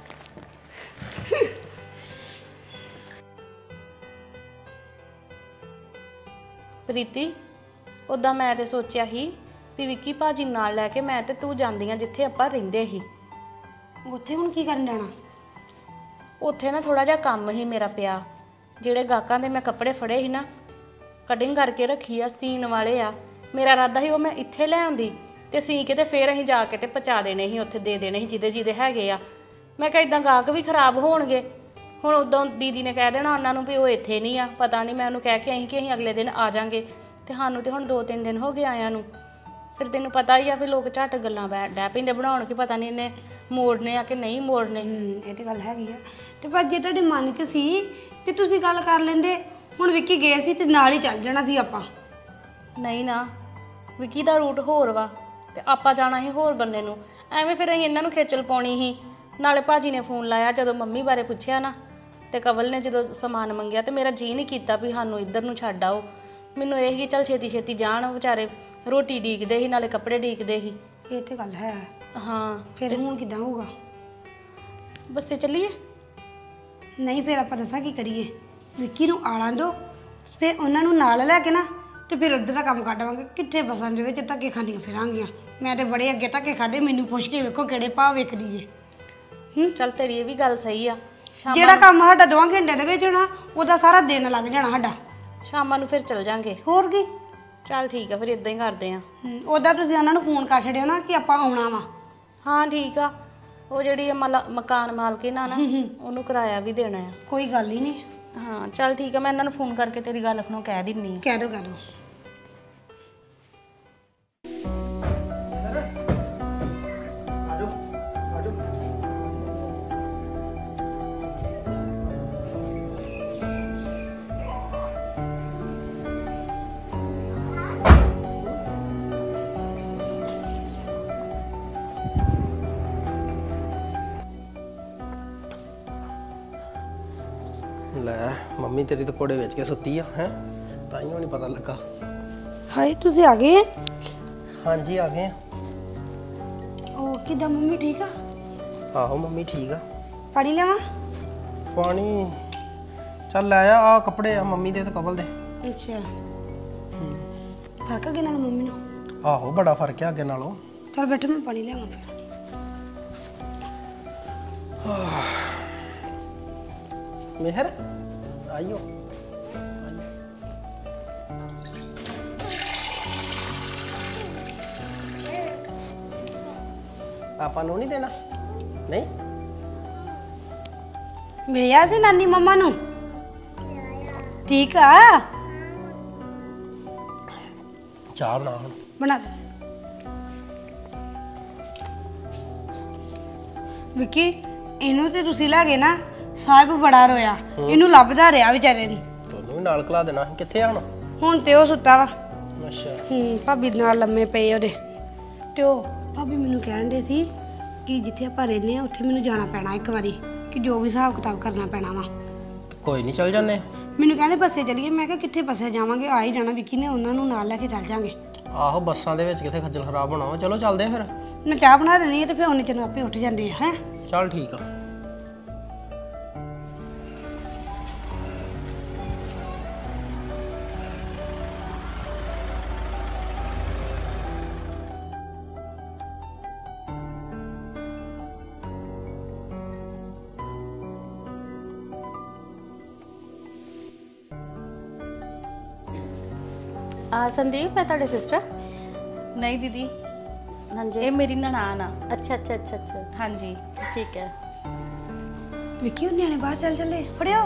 ਪ੍ਰੀਤੀ, ਉਦਾਂ ਮੈਂ ਤੇ ਸੋਚਿਆ ਸੀ ਵੀ ਵਿੱਕੀ ਭਾਜੀ ਨੂੰ ਨਾਲ ਲੈ ਕੇ ਮੈਂ ਤੇ ਤੂੰ ਜਾਂਦੀਆਂ ਜਿੱਥੇ ਆਪਾਂ ਰਹਿੰਦੇ ਸੀ। ਉੱਥੇ ਹੁਣ ਕੀ ਕਰਨ ਜਾਣਾ? ਉੱਥੇ ਨਾ ਥੋੜਾ ਜਿਹਾ ਕੰਮ ਹੀ ਮੇਰਾ ਪਿਆ, ਜਿਹੜੇ ਗਾਹਕਾਂ ਦੇ ਮੈਂ ਕੱਪੜੇ ਫੜੇ ਸੀ ਨਾ, ਕਟਿੰਗ ਕਰਕੇ ਰੱਖੀ ਆ, ਸੀਨ ਵਾਲੇ ਆ। ਮੇਰਾ ਇਰਾਦਾ ਸੀ ਉਹ ਮੈਂ ਇੱਥੇ ਲੈ ਆਉਂਦੀ ਤੇ ਸੀ ਕੇ ਤੇ ਫੇਰ ਅਸੀਂ ਜਾ ਕੇ ਤੇ ਪਹੁੰਚਾ ਦੇਣੇ ਸੀ, ਉੱਥੇ ਦੇ ਦੇਣੇ ਸੀ ਜਿਹਦੇ ਹੈਗੇ ਆ। ਮੈਂ ਕਿਹਾ ਇਦਾਂ ਗਾਹਕ ਵੀ ਖਰਾਬ ਹੋਣਗੇ ਹੁਣ ਉਦੋਂ ਦੀਦੀ ਨੇ ਕਹਿ ਦੇਣਾ ਉਹਨਾਂ ਨੂੰ ਵੀ ਉਹ ਇੱਥੇ ਨਹੀਂ ਆ, ਪਤਾ ਨਹੀਂ ਮੈਂ ਉਹਨੂੰ ਕਹਿ ਕੇ ਆਈ ਕਿ ਅਸੀਂ ਅਗਲੇ ਦਿਨ ਆ ਜਾਾਂਗੇ, ਤੇ ਸਾਨੂੰ ਤੇ ਹੁਣ 2-3 ਦਿਨ ਹੋ ਗਏ ਆਇਆਂ ਨੂੰ। ਫਿਰ ਤੈਨੂੰ ਪਤਾ ਹੀ ਆ ਫਿਰ ਲੋਕ ਝੱਟ ਗੱਲਾਂ ਡੈ ਪੈਂਦੇ ਬਣਾਉਣ ਕਿ ਪਤਾ ਨਹੀਂ ਇਹਨੇ ਮੋੜਨੇ ਆ ਕਿ ਨਹੀਂ ਮੋੜਨੇ। ਇਹ ਤੇ ਗੱਲ ਹੈਗੀ ਆ। ਤੇ ਪਰ ਜੇ ਤੁਹਾਡੇ ਮਨ 'ਚ ਸੀ ਤੇ ਤੁਸੀਂ ਗੱਲ ਕਰ ਲੈਂਦੇ। ਹੁਣ ਵਿੱਕੀ ਗਏ ਸੀ ਤੇ ਨਾਲ ਹੀ ਚੱਲ ਜਾਣਾ ਸੀ ਆਪਾਂ। ਨਹੀਂ ਨਾ, ਵਿੱਕੀ ਦਾ ਰੂਟ ਹੋਰ ਵਾ ਤੇ ਆਪਾਂ ਜਾਣਾ ਸੀ ਹੋਰ ਬੰਨੇ ਨੂੰ, ਐਵੇਂ ਫਿਰ ਅਸੀਂ ਇਹਨਾਂ ਨੂੰ ਖੇਚਲ ਪਾਉਣੀ ਸੀ। ਨਾਲੇ ਭਾਜੀ ਨੇ ਫੋਨ ਲਾਇਆ ਜਦੋਂ ਮੰਮੀ ਬਾਰੇ ਪੁੱਛਿਆ ਨਾ, ਤੇ ਕਵਲ ਨੇ ਜਦੋਂ ਸਮਾਨ ਮੰਗਿਆ, ਤੇ ਮੇਰਾ ਜੀਅ ਨਹੀਂ ਕੀਤਾ ਵੀ ਸਾਨੂੰ ਇੱਧਰ ਨੂੰ ਛੱਡ ਆਓ। ਮੈਨੂੰ ਇਹ ਕਿ ਚੱਲ ਛੇਤੀ ਛੇਤੀ ਜਾਣ, ਵਿਚਾਰੇ ਰੋਟੀ ਡੀਕਦੇ ਸੀ ਨਾਲੇ ਕੱਪੜੇ ਡੀਕਦੇ ਸੀ। ਇਹ ਤੇ ਗੱਲ ਹੈ। ਹਾਂ ਫਿਰ ਹੁਣ ਕਿੱਦਾਂ ਹੋਊਗਾ? ਬੱਸੇ ਚੱਲੀਏ? ਨਹੀਂ, ਫਿਰ ਆਪਾਂ ਦੱਸਾਂ ਕੀ ਕਰੀਏ, ਵਿੱਕੀ ਨੂੰ ਆਲਾਂ ਦੋ, ਫਿਰ ਉਹਨਾਂ ਨੂੰ ਨਾਲ ਲੈ ਕੇ ਨਾ ਤੇ ਫਿਰ ਉੱਧਰ ਦਾ ਕੰਮ ਕੱਢਵਾਂਗੇ। ਕਿੱਥੇ ਬੱਸਾਂ ਦੇ ਵਿੱਚ ਧੱਕੇ ਖਾਂਦੀਆਂ ਫਿਰਾਂਗੀਆਂ। ਮੈਂ ਤੇ ਬੜੇ ਅੱਗੇ ਧੱਕੇ ਖਾਦੇ, ਮੈਨੂੰ ਪੁੱਛ ਕੇ ਵੇਖੋ ਕਿਹੜੇ ਭਾਅ ਵੇਖਦੀ ਏ। ਚੱਲ ਤੇਰੀ ਇਹ ਵੀ ਗੱਲ ਸਹੀ ਆ। ਜਿਹੜਾ ਕੰਮ ਸਾਡਾ 2 ਘੰਟੇ ਦੇ ਵਿੱਚ ਹੋਣਾ, ਉਹਦਾ ਸਾਰਾ ਦਿਨ ਲੱਗ ਜਾਣਾ ਸਾਡਾ। ਸ਼ਾਮਾਂ ਨੂੰ ਫਿਰ ਚੱਲ ਜਾਾਂਗੇ। ਹੋਰ ਕੀ? ਚੱਲ ਠੀਕ ਆ, ਫਿਰ ਇਦਾਂ ਹੀ ਕਰਦੇ ਆ। ਉਹਦਾ ਤੁਸੀਂ ਉਹਨਾਂ ਨੂੰ ਫੋਨ ਕਰ ਛੱਡਿਓ ਨਾ ਕਿ ਆਪਾਂ ਆਉਣਾ ਵਾ। ਹਾਂ ਠੀਕ ਆ। ਉਹ ਜਿਹੜੀ ਮਕਾਨ ਮਾਲਕਿਨ ਆ ਨਾ, ਉਹਨੂੰ ਕਿਰਾਇਆ ਵੀ ਦੇਣਾ ਆ। ਕੋਈ ਗੱਲ ਹੀ ਨਹੀਂ। ਹਾਂ ਚੱਲ ਠੀਕ ਆ, ਮੈਂ ਇਹਨਾਂ ਨੂੰ ਫੋਨ ਕਰਕੇ ਤੇਰੀ ਗੱਲ ਨੂੰ ਕਹਿ ਦਿੰਨੀ ਆ। ਕਹਿ ਦੋ ਕਹਿ ਦੋ। ਆਜੋ ਆਜੋ। ਲੈ ਮੰਮੀ ਤੇਰੀ ਤਾਂ ਕੋੜੇ ਵੇਚ ਕੇ ਸੁੱਤੀ ਆ ਹੈ, ਤਾਈਓ ਨਹੀਂ ਪਤਾ ਲੱਗਾ। ਹਾਏ ਤੁਸੀਂ ਆ ਗਏ? ਹਾਂਜੀ ਆ ਗਏ ਆ। ਉਹ ਕਿੱਦਾਂ ਮੰਮੀ ਠੀਕ ਆ? ਆਹੋ ਮੰਮੀ ਠੀਕ ਆ। ਪਾਣੀ ਲਿਆਵਾਂ? ਪਾਣੀ ਚੱਲ ਲੈ ਆ ਕੱਪੜੇ ਆ ਮੰਮੀ ਦੇ ਤੇ ਕਵਲ ਦੇ। ਅੱਛਾ, ਫਰਕ ਆ ਕਿ ਨਾਲ ਮੰਮੀ ਨੂੰ? ਆਹੋ ਬੜਾ ਫਰਕ ਆ ਅੱਗੇ ਨਾਲੋਂ। ਚਲ ਬੈਠੋ, ਮੈਂ ਪਾਣੀ ਲਿਆਵਾਂ ਫਿਰ। ਮਿਹਰ ਆਇਓ। ਪਾਪਾ ਨੂੰ ਨਹੀਂ ਦੇਣਾ? ਨਹੀਂ ਮਿਲਿਆ ਸੀ ਨਾਨੀ ਮੰਮਾ ਨੂੰ? ਠੀਕ ਆ, ਚਾਹ ਬਣਾ ਹੁਣ। ਬਣਾ ਦੇ। ਵਿੱਕੀ ਇਹਨੂੰ ਤੇ ਤੁਸੀਂ ਲੈ ਗਏ ਨਾ, ਸਾਹਿਬ ਬੜਾ ਰੋਇਆ, ਇਹਨੂੰ ਲੱਭਦਾ ਰਿਹਾ ਵਿਚਾਰੇ ਨੂੰ। ਤੁਹਾਨੂੰ ਵੀ ਨਾਲ ਖਲਾ ਦੇਣਾ ਸੀ। ਕਿੱਥੇ ਆ ਹੁਣ? ਹੁਣ ਤੇ ਉਹ ਸੁੱਤਾ ਵਾ। ਅੱਛਾ। ਭਾਬੀ ਨਾਲ ਲੰਮੇ ਪਏ ਉਹਦੇ। ਤੇ ਉਹ ਭਾਬੀ ਮੈਨੂੰ ਕਹਿਣ ਦੇ ਸੀ ਕਿ ਜਿੱਥੇ ਆਪਾਂ ਰਹਿੰਦੇ ਆ ਉੱਥੇ ਮੈਨੂੰ ਜਾਣਾ ਪੈਣਾ ਇੱਕ ਵਾਰੀ, ਕਿ ਜੋ ਵੀ ਹਿਸਾਬ ਕਿਤਾਬ ਕਰਨਾ ਪੈਣਾ ਵਾ। ਕੋਈ ਨਹੀਂ ਚੱਲ ਜਾਂਦੇ। ਮੈਨੂੰ ਕਹਿੰਦੇ ਬੱਸੇ ਚਲੀਏ। ਮੈਂ ਕਿਹਾ ਕਿੱਥੇ ਬੱਸੇ ਜਾਵਾਂਗੇ, ਆ ਹੀ ਜਾਣਾ ਵਿੱਕੀ ਨੇ, ਉਹਨਾਂ ਨੂੰ ਨਾਲ ਲੈ ਕੇ ਚੱਲ ਜਾਾਂਗੇ। ਆਹੋ ਬੱਸਾਂ ਦੇ ਵਿੱਚ ਕਿੱਥੇ ਖੱਜਲ ਖਰਾਬ ਹੋਣਾ ਵਾ। ਚਲੋ ਚੱਲਦੇ ਆ ਫਿਰ। ਮੈਂ ਚਾਹ ਬਣਾ ਦੇਣੀ ਹੈ ਤੇ ਫਿਰ ਉਹਨੇ ਚਲੋ ਆਪੇ ਉੱਠ ਜਾਂਦੇ ਆ। ਹੈ ਚੱਲ ਠੀਕ ਆ। ਸੰਦੀਪ ਹੈ ਤੁਹਾਡੇ ਸਿਸਟਰ? ਨਹੀਂ ਦੀਦੀ, ਹਾਂਜੀ ਇਹ ਮੇਰੀ ਨਨਾਣ ਆ। ਅੱਛਾ ਅੱਛਾ ਅੱਛਾ ਅੱਛਾ ਹਾਂਜੀ ਠੀਕ ਹੈ। ਵਿੱਕੀ ਉਹ ਨਿਆਣੇ ਬਾਹਰ ਚੱਲ ਚੱਲੇ, ਫੜਿਓ।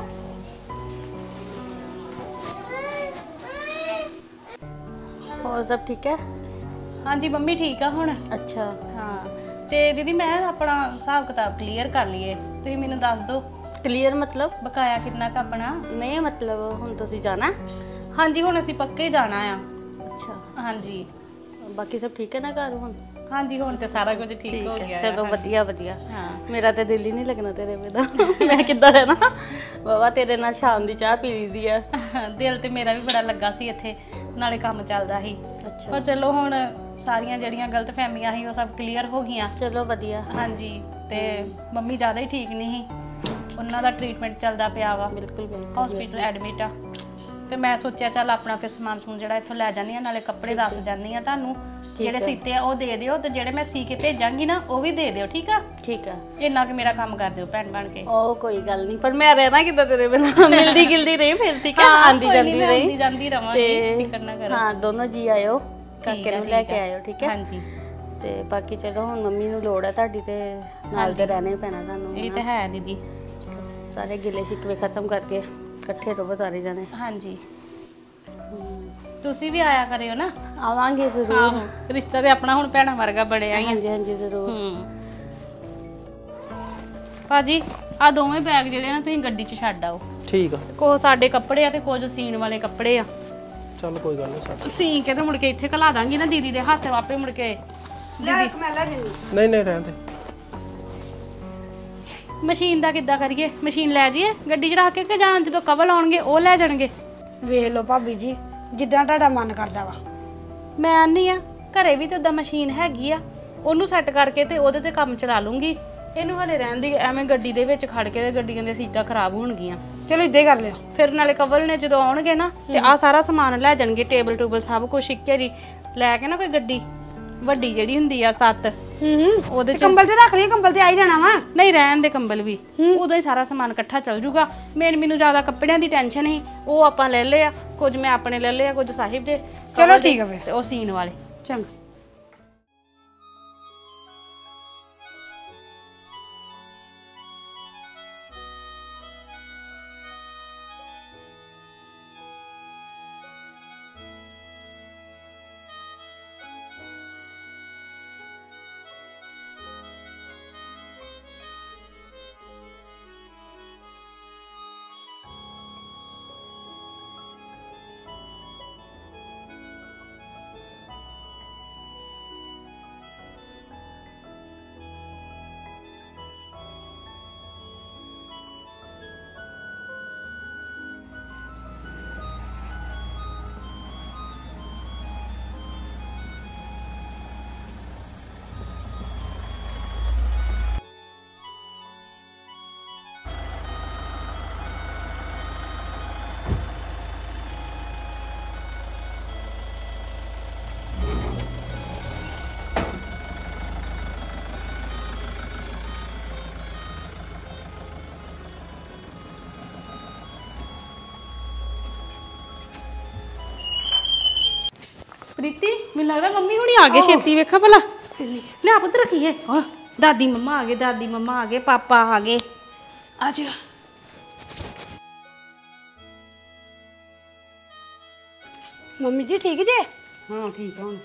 ਹੋਰ ਸਭ ਠੀਕ ਹੈ? ਹਾਂਜੀ ਮੰਮੀ ਠੀਕ ਆ ਹੁਣ। ਅੱਛਾ ਹਾਂ ਤੇ ਦੀਦੀ ਮੈਂ ਆਪਣਾ ਹਿਸਾਬ ਕਿਤਾਬ ਕਲੀਅਰ ਕਰ ਲਈਏ, ਤੁਸੀਂ ਮੈਨੂੰ ਦੱਸ ਦਿਓ ਕਲੀਅਰ ਮਤਲਬ? ਬਕਾਇਆ ਕਿੰਨਾ ਕੁ ਆਪਣਾ। ਨਹੀਂ ਮਤਲਬ ਹੁਣ ਤੁਸੀਂ ਜਾਣਾ? ਹਾਂਜੀ ਹੁਣ ਅਸੀਂ ਪੱਕੇ ਜਾਣਾ ਆ। ਅੱਛਾ ਹਾਂਜੀ ਬਾਕੀ ਸਭ ਠੀਕ ਹੈ ਨਾ ਘਰ ਹੁਣ? ਹਾਂਜੀ ਹੁਣ ਤੇ ਸਾਰਾ ਕੁਝ ਠੀਕ ਹੋ ਗਿਆ। ਚਲੋ ਵਧੀਆ ਵਧੀਆ। ਹਾਂ ਮੇਰਾ ਤੇ ਦਿਲ ਹੀ ਨਹੀਂ ਲੱਗਣਾ ਤੇਰੇ ਬਿਨਾਂ। ਮੈਂ ਕਿੱਦਾਂ ਰਹਿਣਾ ਬਾਬਾ, ਤੇਰੇ ਨਾਲ ਸ਼ਾਮ ਦੀ ਚਾਹ ਪੀ ਲਈਦੀ ਆ। ਦਿਲ ਤੇ ਮੇਰਾ ਵੀ ਬੜਾ ਲੱਗਾ ਸੀ ਇੱਥੇ, ਨਾਲੇ ਕੰਮ ਚੱਲਦਾ ਸੀ। ਅੱਛਾ ਪਰ ਚਲੋ ਹੁਣ ਸਾਰੀਆਂ ਜਿਹੜੀਆਂ ਗਲਤ ਫਹਿਮੀਆਂ ਸੀ ਉਹ ਸਭ ਕਲੀਅਰ ਹੋ ਗਈਆਂ। ਚਲੋ ਵਧੀਆ। ਹਾਂਜੀ ਤੇ ਮੰਮੀ ਜ਼ਿਆਦਾ ਹੀ ਠੀਕ ਨਹੀਂ ਸੀ, ਉਹਨਾਂ ਦਾ ਟ੍ਰੀਟਮੈਂਟ ਚੱਲਦਾ ਪਿਆ ਵਾ, ਬਿਲਕੁਲ ਬਿਲਕੁਲ ਹਸਪੀਟਲ ਐਡਮਿਟ ਆ। ਤੇ ਮੈਂ ਸੋਚਿਆ ਚੱਲ ਆਪਣਾ ਫਿਰ ਸਮਾਨ ਸਮੂਨ ਜਿਹੜਾ ਇੱਥੋਂ ਲੈ ਜਾਂਦੀ ਆ, ਨਾਲੇ ਕੱਪੜੇ ਦੱਸ ਜਾਂਦੀ ਆ ਤੁਹਾਨੂੰ, ਜਿਹੜੇ ਸੀਤੇ ਆ ਉਹ ਦੇ ਦਿਓ, ਤੇ ਜਿਹੜੇ ਮੈਂ ਸੀ ਕੇ ਭੇਜਾਂਗੀ ਨਾ ਉਹ ਵੀ ਦੇ ਦਿਓ। ਠੀਕ ਆ? ਠੀਕ ਆ। ਇੰਨਾ ਕਿ ਮੇਰਾ ਕੰਮ ਕਰ ਦਿਓ ਭੈਣ ਬਣ ਕੇ। ਉਹ ਕੋਈ ਗੱਲ ਨਹੀਂ, ਪਰ ਮੈਂ ਰਹਿਣਾ ਕਿੱਦਾਂ ਤੇਰੇ ਬਿਨਾਂ? ਮਿਲਦੀ ਗਿਲਦੀ ਰਹੀ ਫਿਰ। ਠੀਕ ਹੈ, ਆਂਦੀ ਜਾਂਦੀ ਰਹੀ। ਆਂਦੀ ਜਾਂਦੀ ਰਵਾਂਗੀ, ਫਿਕਰ ਨਾ ਕਰੋ। ਹਾਂ ਦੋਨੋਂ ਜੀ ਆਇਓ, ਕਾਕੇ ਨੂੰ ਲੈ ਕੇ ਆਇਓ। ਠੀਕ ਹੈ? ਹਾਂਜੀ ਤੇ ਬਾਕੀ ਚਲੋ ਹੁਣ ਮੰਮੀ ਨੂੰ ਲੋੜ ਹੈ ਤੁਹਾਡੀ, ਤੇ ਨਾਲ ਤੇ ਰਹਿਣਾ ਹੀ ਪੈਣਾ ਤੁਹਾਨੂੰ। ਇਹ ਤਾਂ ਹੈ ਦੀਦੀ। ਸਾਰੇ ਗਿਲੇ ਸ਼ਿਕਵੇ ਖਤਮ ਕਰਕੇ ਇਕੱਠੇ ਰਹੋ ਸਾਰੇ ਜਣੇ। ਹਾਂਜੀ ਤੁਸੀਂ ਵੀ ਆਇਆ ਕਰਿਓ ਨਾ। ਆਵਾਂਗੇ ਜ਼ਰੂਰ। ਆਹੋ ਰਿਸ਼ਤਾ ਤੇ ਆਪਣਾ ਹੁਣ ਭੈਣਾਂ ਵਰਗਾ ਬਣਿਆ ਹੀ ਆ। ਹਾਂਜੀ ਹਾਂਜੀ ਜ਼ਰੂਰ। ਭਾਜੀ ਆ ਦੋਵੇਂ ਬੈਗ ਜਿਹੜੇ ਨਾ ਤੁਸੀਂ ਗੱਡੀ 'ਚ ਛੱਡ ਆਓ। ਠੀਕ ਆ, ਕੁਝ ਸਾਡੇ ਕੱਪੜੇ ਆ ਤੇ ਕੁਝ ਸੀਨ ਵਾਲੇ ਕੱਪੜੇ ਆ। ਚੱਲ ਕੋਈ ਗੱਲ ਨਹੀਂ ਛੱਡ। ਸੀ ਕੇ ਤੇ ਮੁੜ ਕੇ ਇੱਥੇ ਘਲਾ ਦਾਂਗੀ ਨਾ ਦੀਦੀ ਦੇ ਹੱਥ, ਆਪੇ ਮੁੜ ਕੇ ਲੈ ਇੱਕ ਮੈਂ ਲੈ ਜੰਨੀ। ਨਹੀਂ ਨਹੀਂ ਰਹਿਣ ਦੇ। ਮਸ਼ੀਨ ਦਾ ਕਿੱਦਾਂ ਕਰੀਏ? ਮਸ਼ੀਨ ਲੈ ਜਾਈਏ ਗੱਡੀ 'ਚ ਰੱਖ ਕੇ ਕਿ ਜਾਂ ਜਦੋਂ ਕਵਲ ਆਉਣਗੇ ਉਹ ਲੈ ਜਾਣਗੇ? ਵੇਖ ਲਓ ਭਾਬੀ ਜੀ, ਜਿੱਦਾਂ ਤੁਹਾਡਾ ਮਨ ਕਰਦਾ ਵਾ। ਮੈਂ ਆਨੀ ਆ ਘਰੇ ਵੀ ਤੇ ਉਦਾਂ ਮਸ਼ੀਨ ਹੈਗੀ ਆ, ਉਹਨੂੰ ਸੈੱਟ ਕਰਕੇ ਤੇ ਉਹਦੇ ਤੇ ਕੰਮ ਚਲਾ ਲੂੰਗੀ। ਇਹਨੂੰ ਹਲੇ ਰਹਿਣ ਦੀ, ਐਵੇਂ ਗੱਡੀ ਦੇ ਵਿੱਚ ਖੜ ਕੇ ਤੇ ਗੱਡੀਆਂ ਦੀਆਂ ਸੀਟਾਂ ਖਰਾਬ ਹੋਣਗੀਆਂ। ਚਲੋ ਇੱਦਾਂ ਹੀ ਕਰ ਲਿਓ। ਫਿਰ ਨਾਲੇ ਕਵਲ ਨੇ ਜਦੋਂ ਆਉਣਗੇ ਨਾ ਤੇ ਆ ਸਾਰਾ ਸਮਾਨ ਲੈ ਜਾਣਗੇ, ਟੇਬਲ ਟੂਬਲ ਸਭ ਕੁਝ ਇੱਕ ਵਾਰੀ ਲੈ ਕੇ ਨਾ, ਕੋਈ ਗੱਡੀ ਵੱਡੀ ਜਿਹੜੀ ਹੁੰਦੀ ਆ 7 ਉਹਦੇ ਚ ਕੰਬਲ ਤੇ ਰੱਖ ਲਈ, ਕੰਬਲ ਤੇ ਆ ਹੀ ਜਾਣਾ ਵਾ। ਨਹੀਂ ਰਹਿਣ ਦੇ ਕੰਬਲ ਵੀ, ਉਦੋਂ ਹੀ ਸਾਰਾ ਸਮਾਨ ਇਕੱਠਾ ਚੱਲ ਜੂਗਾ। ਮੈਨੂੰ ਜ਼ਿਆਦਾ ਕੱਪੜਿਆਂ ਦੀ ਟੈਨਸ਼ਨ ਸੀ, ਉਹ ਆਪਾਂ ਲੈ ਲਏ ਆ, ਕੁਝ ਮੈਂ ਆਪਣੇ ਲੈ ਲਏ ਆ, ਕੁਝ ਸਾਹਿਬ ਦੇ। ਚਲੋ ਠੀਕ ਆ ਫਿਰ। ਤੇ ਉਹ ਸੀਨ ਵਾਲੇ ਚੰਗਾ। ਪ੍ਰੀਤੀ ਮੈਨੂੰ ਲੱਗਦਾ ਮੰਮੀ ਹੁਣੀ ਆ ਗਏ, ਛੇਤੀ ਵੇਖਾ ਭਲਾ। ਲੈ ਪੁੱਤ ਰੱਖੀਏ। ਦਾਦੀ ਮੰਮਾ ਆ ਗਏ, ਦਾਦੀ ਮੰਮਾ ਆ ਗਏ, ਪਾਪਾ ਆ ਗਏ। ਆ ਜਾ। ਮੰਮੀ ਜੀ ਠੀਕ ਜੇ? ਹਾਂ ਠੀਕ ਆ ਹੁਣ।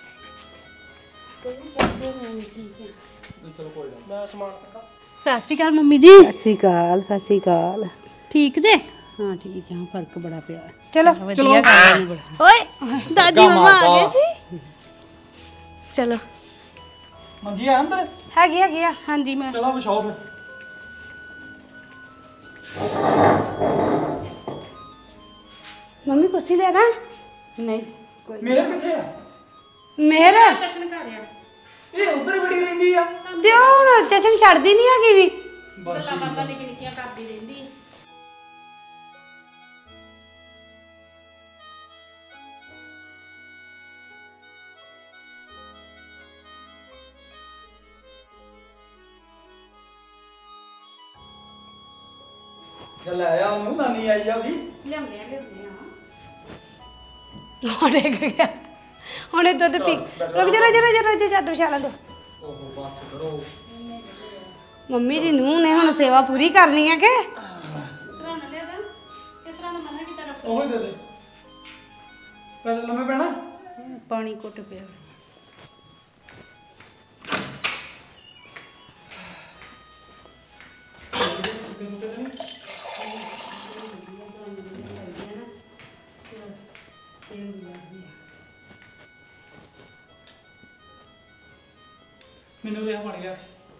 ਸਤਿ ਸ਼੍ਰੀ ਅਕਾਲ ਮੰਮੀ ਜੀ। ਸਤਿ ਸ਼੍ਰੀ ਅਕਾਲ, ਸਤਿ ਸ਼੍ਰੀ ਅਕਾਲ। ਠੀਕ ਜੇ? ਹਾਂ ਠੀਕ ਆ, ਫਰਕ ਬੜਾ ਪਿਆ। ਚਲੋ ਵਧੀਆ ਕਰ ਲਈ ਬੜਾ। ਓਏ ਦਾਦੀ ਮੰਮਾ ਆ ਗਏ ਸੀ। ਚਲੋ ਮੰਜੀ ਆ ਅੰਦਰ। ਹੈਗੀ ਹੈਗੀ ਆ। ਹਾਂਜੀ ਮੈਂ ਚਲੋ ਵਿਛਾਓ ਫਿਰ। ਮੰਮੀ ਕੁਰਸੀ ਲੈ ਨਾ। ਨਹੀਂ ਮੇਰ ਕਿੱਥੇ ਆ? ਮੇਰ ਜਸ਼ਨ ਘਰ ਆ। ਇਹ ਉੱਧਰ ਬੜੀ ਰਹਿੰਦੀ ਆ। ਤੇ ਉਹ ਹੁਣ ਜਸ਼ਨ ਛੱਡਦੀ ਨਹੀਂ ਹੈਗੀ ਵੀ। ਗੱਲਾਂ ਬਾਤਾਂ ਨਿੱਕੀ ਨਿੱਕੀਆਂ ਕਰਦੀ ਰਹਿੰਦੀ ਹੈ। ਚੱਲ ਲੈ ਆ ਉਹਨੂੰ, ਨਾਨੀ ਆਈ ਆ ਵੀ। ਲਿਆਉਂਦੇ ਆ ਹੁਣ ਇੱਕ ਗਿਆ। ਹੁਣ ਇਹ ਦੁੱਧ ਪੀ। ਰੁਕ ਜਾ ਜਦ ਵਿਛਾਲਾ ਦੋ। ਓਹੋ ਬਸ ਕਰੋ। ਮੰਮੀ ਦੀ ਨੂੰਹ ਨੇ ਹੁਣ ਸੇਵਾ ਪੂਰੀ ਕਰਨੀ ਹੈ ਕਿ? ਸਰਾਣਾ ਲਿਆ ਦਾ, ਕਿਸ ਤਰ੍ਹਾਂ ਮਨਾ ਕੀਤਾ ਡਾਕਟਰ? ਉਹੀ ਦੇ ਦੇ। ਪਹਿਲਾਂ ਲੰਮੇ ਪੈਣਾ। ਪਾਣੀ ਘੁੱਟ ਪਿਆ। ਮੈਨੂੰ ਦੇ ਬਣ ਗਿਆ।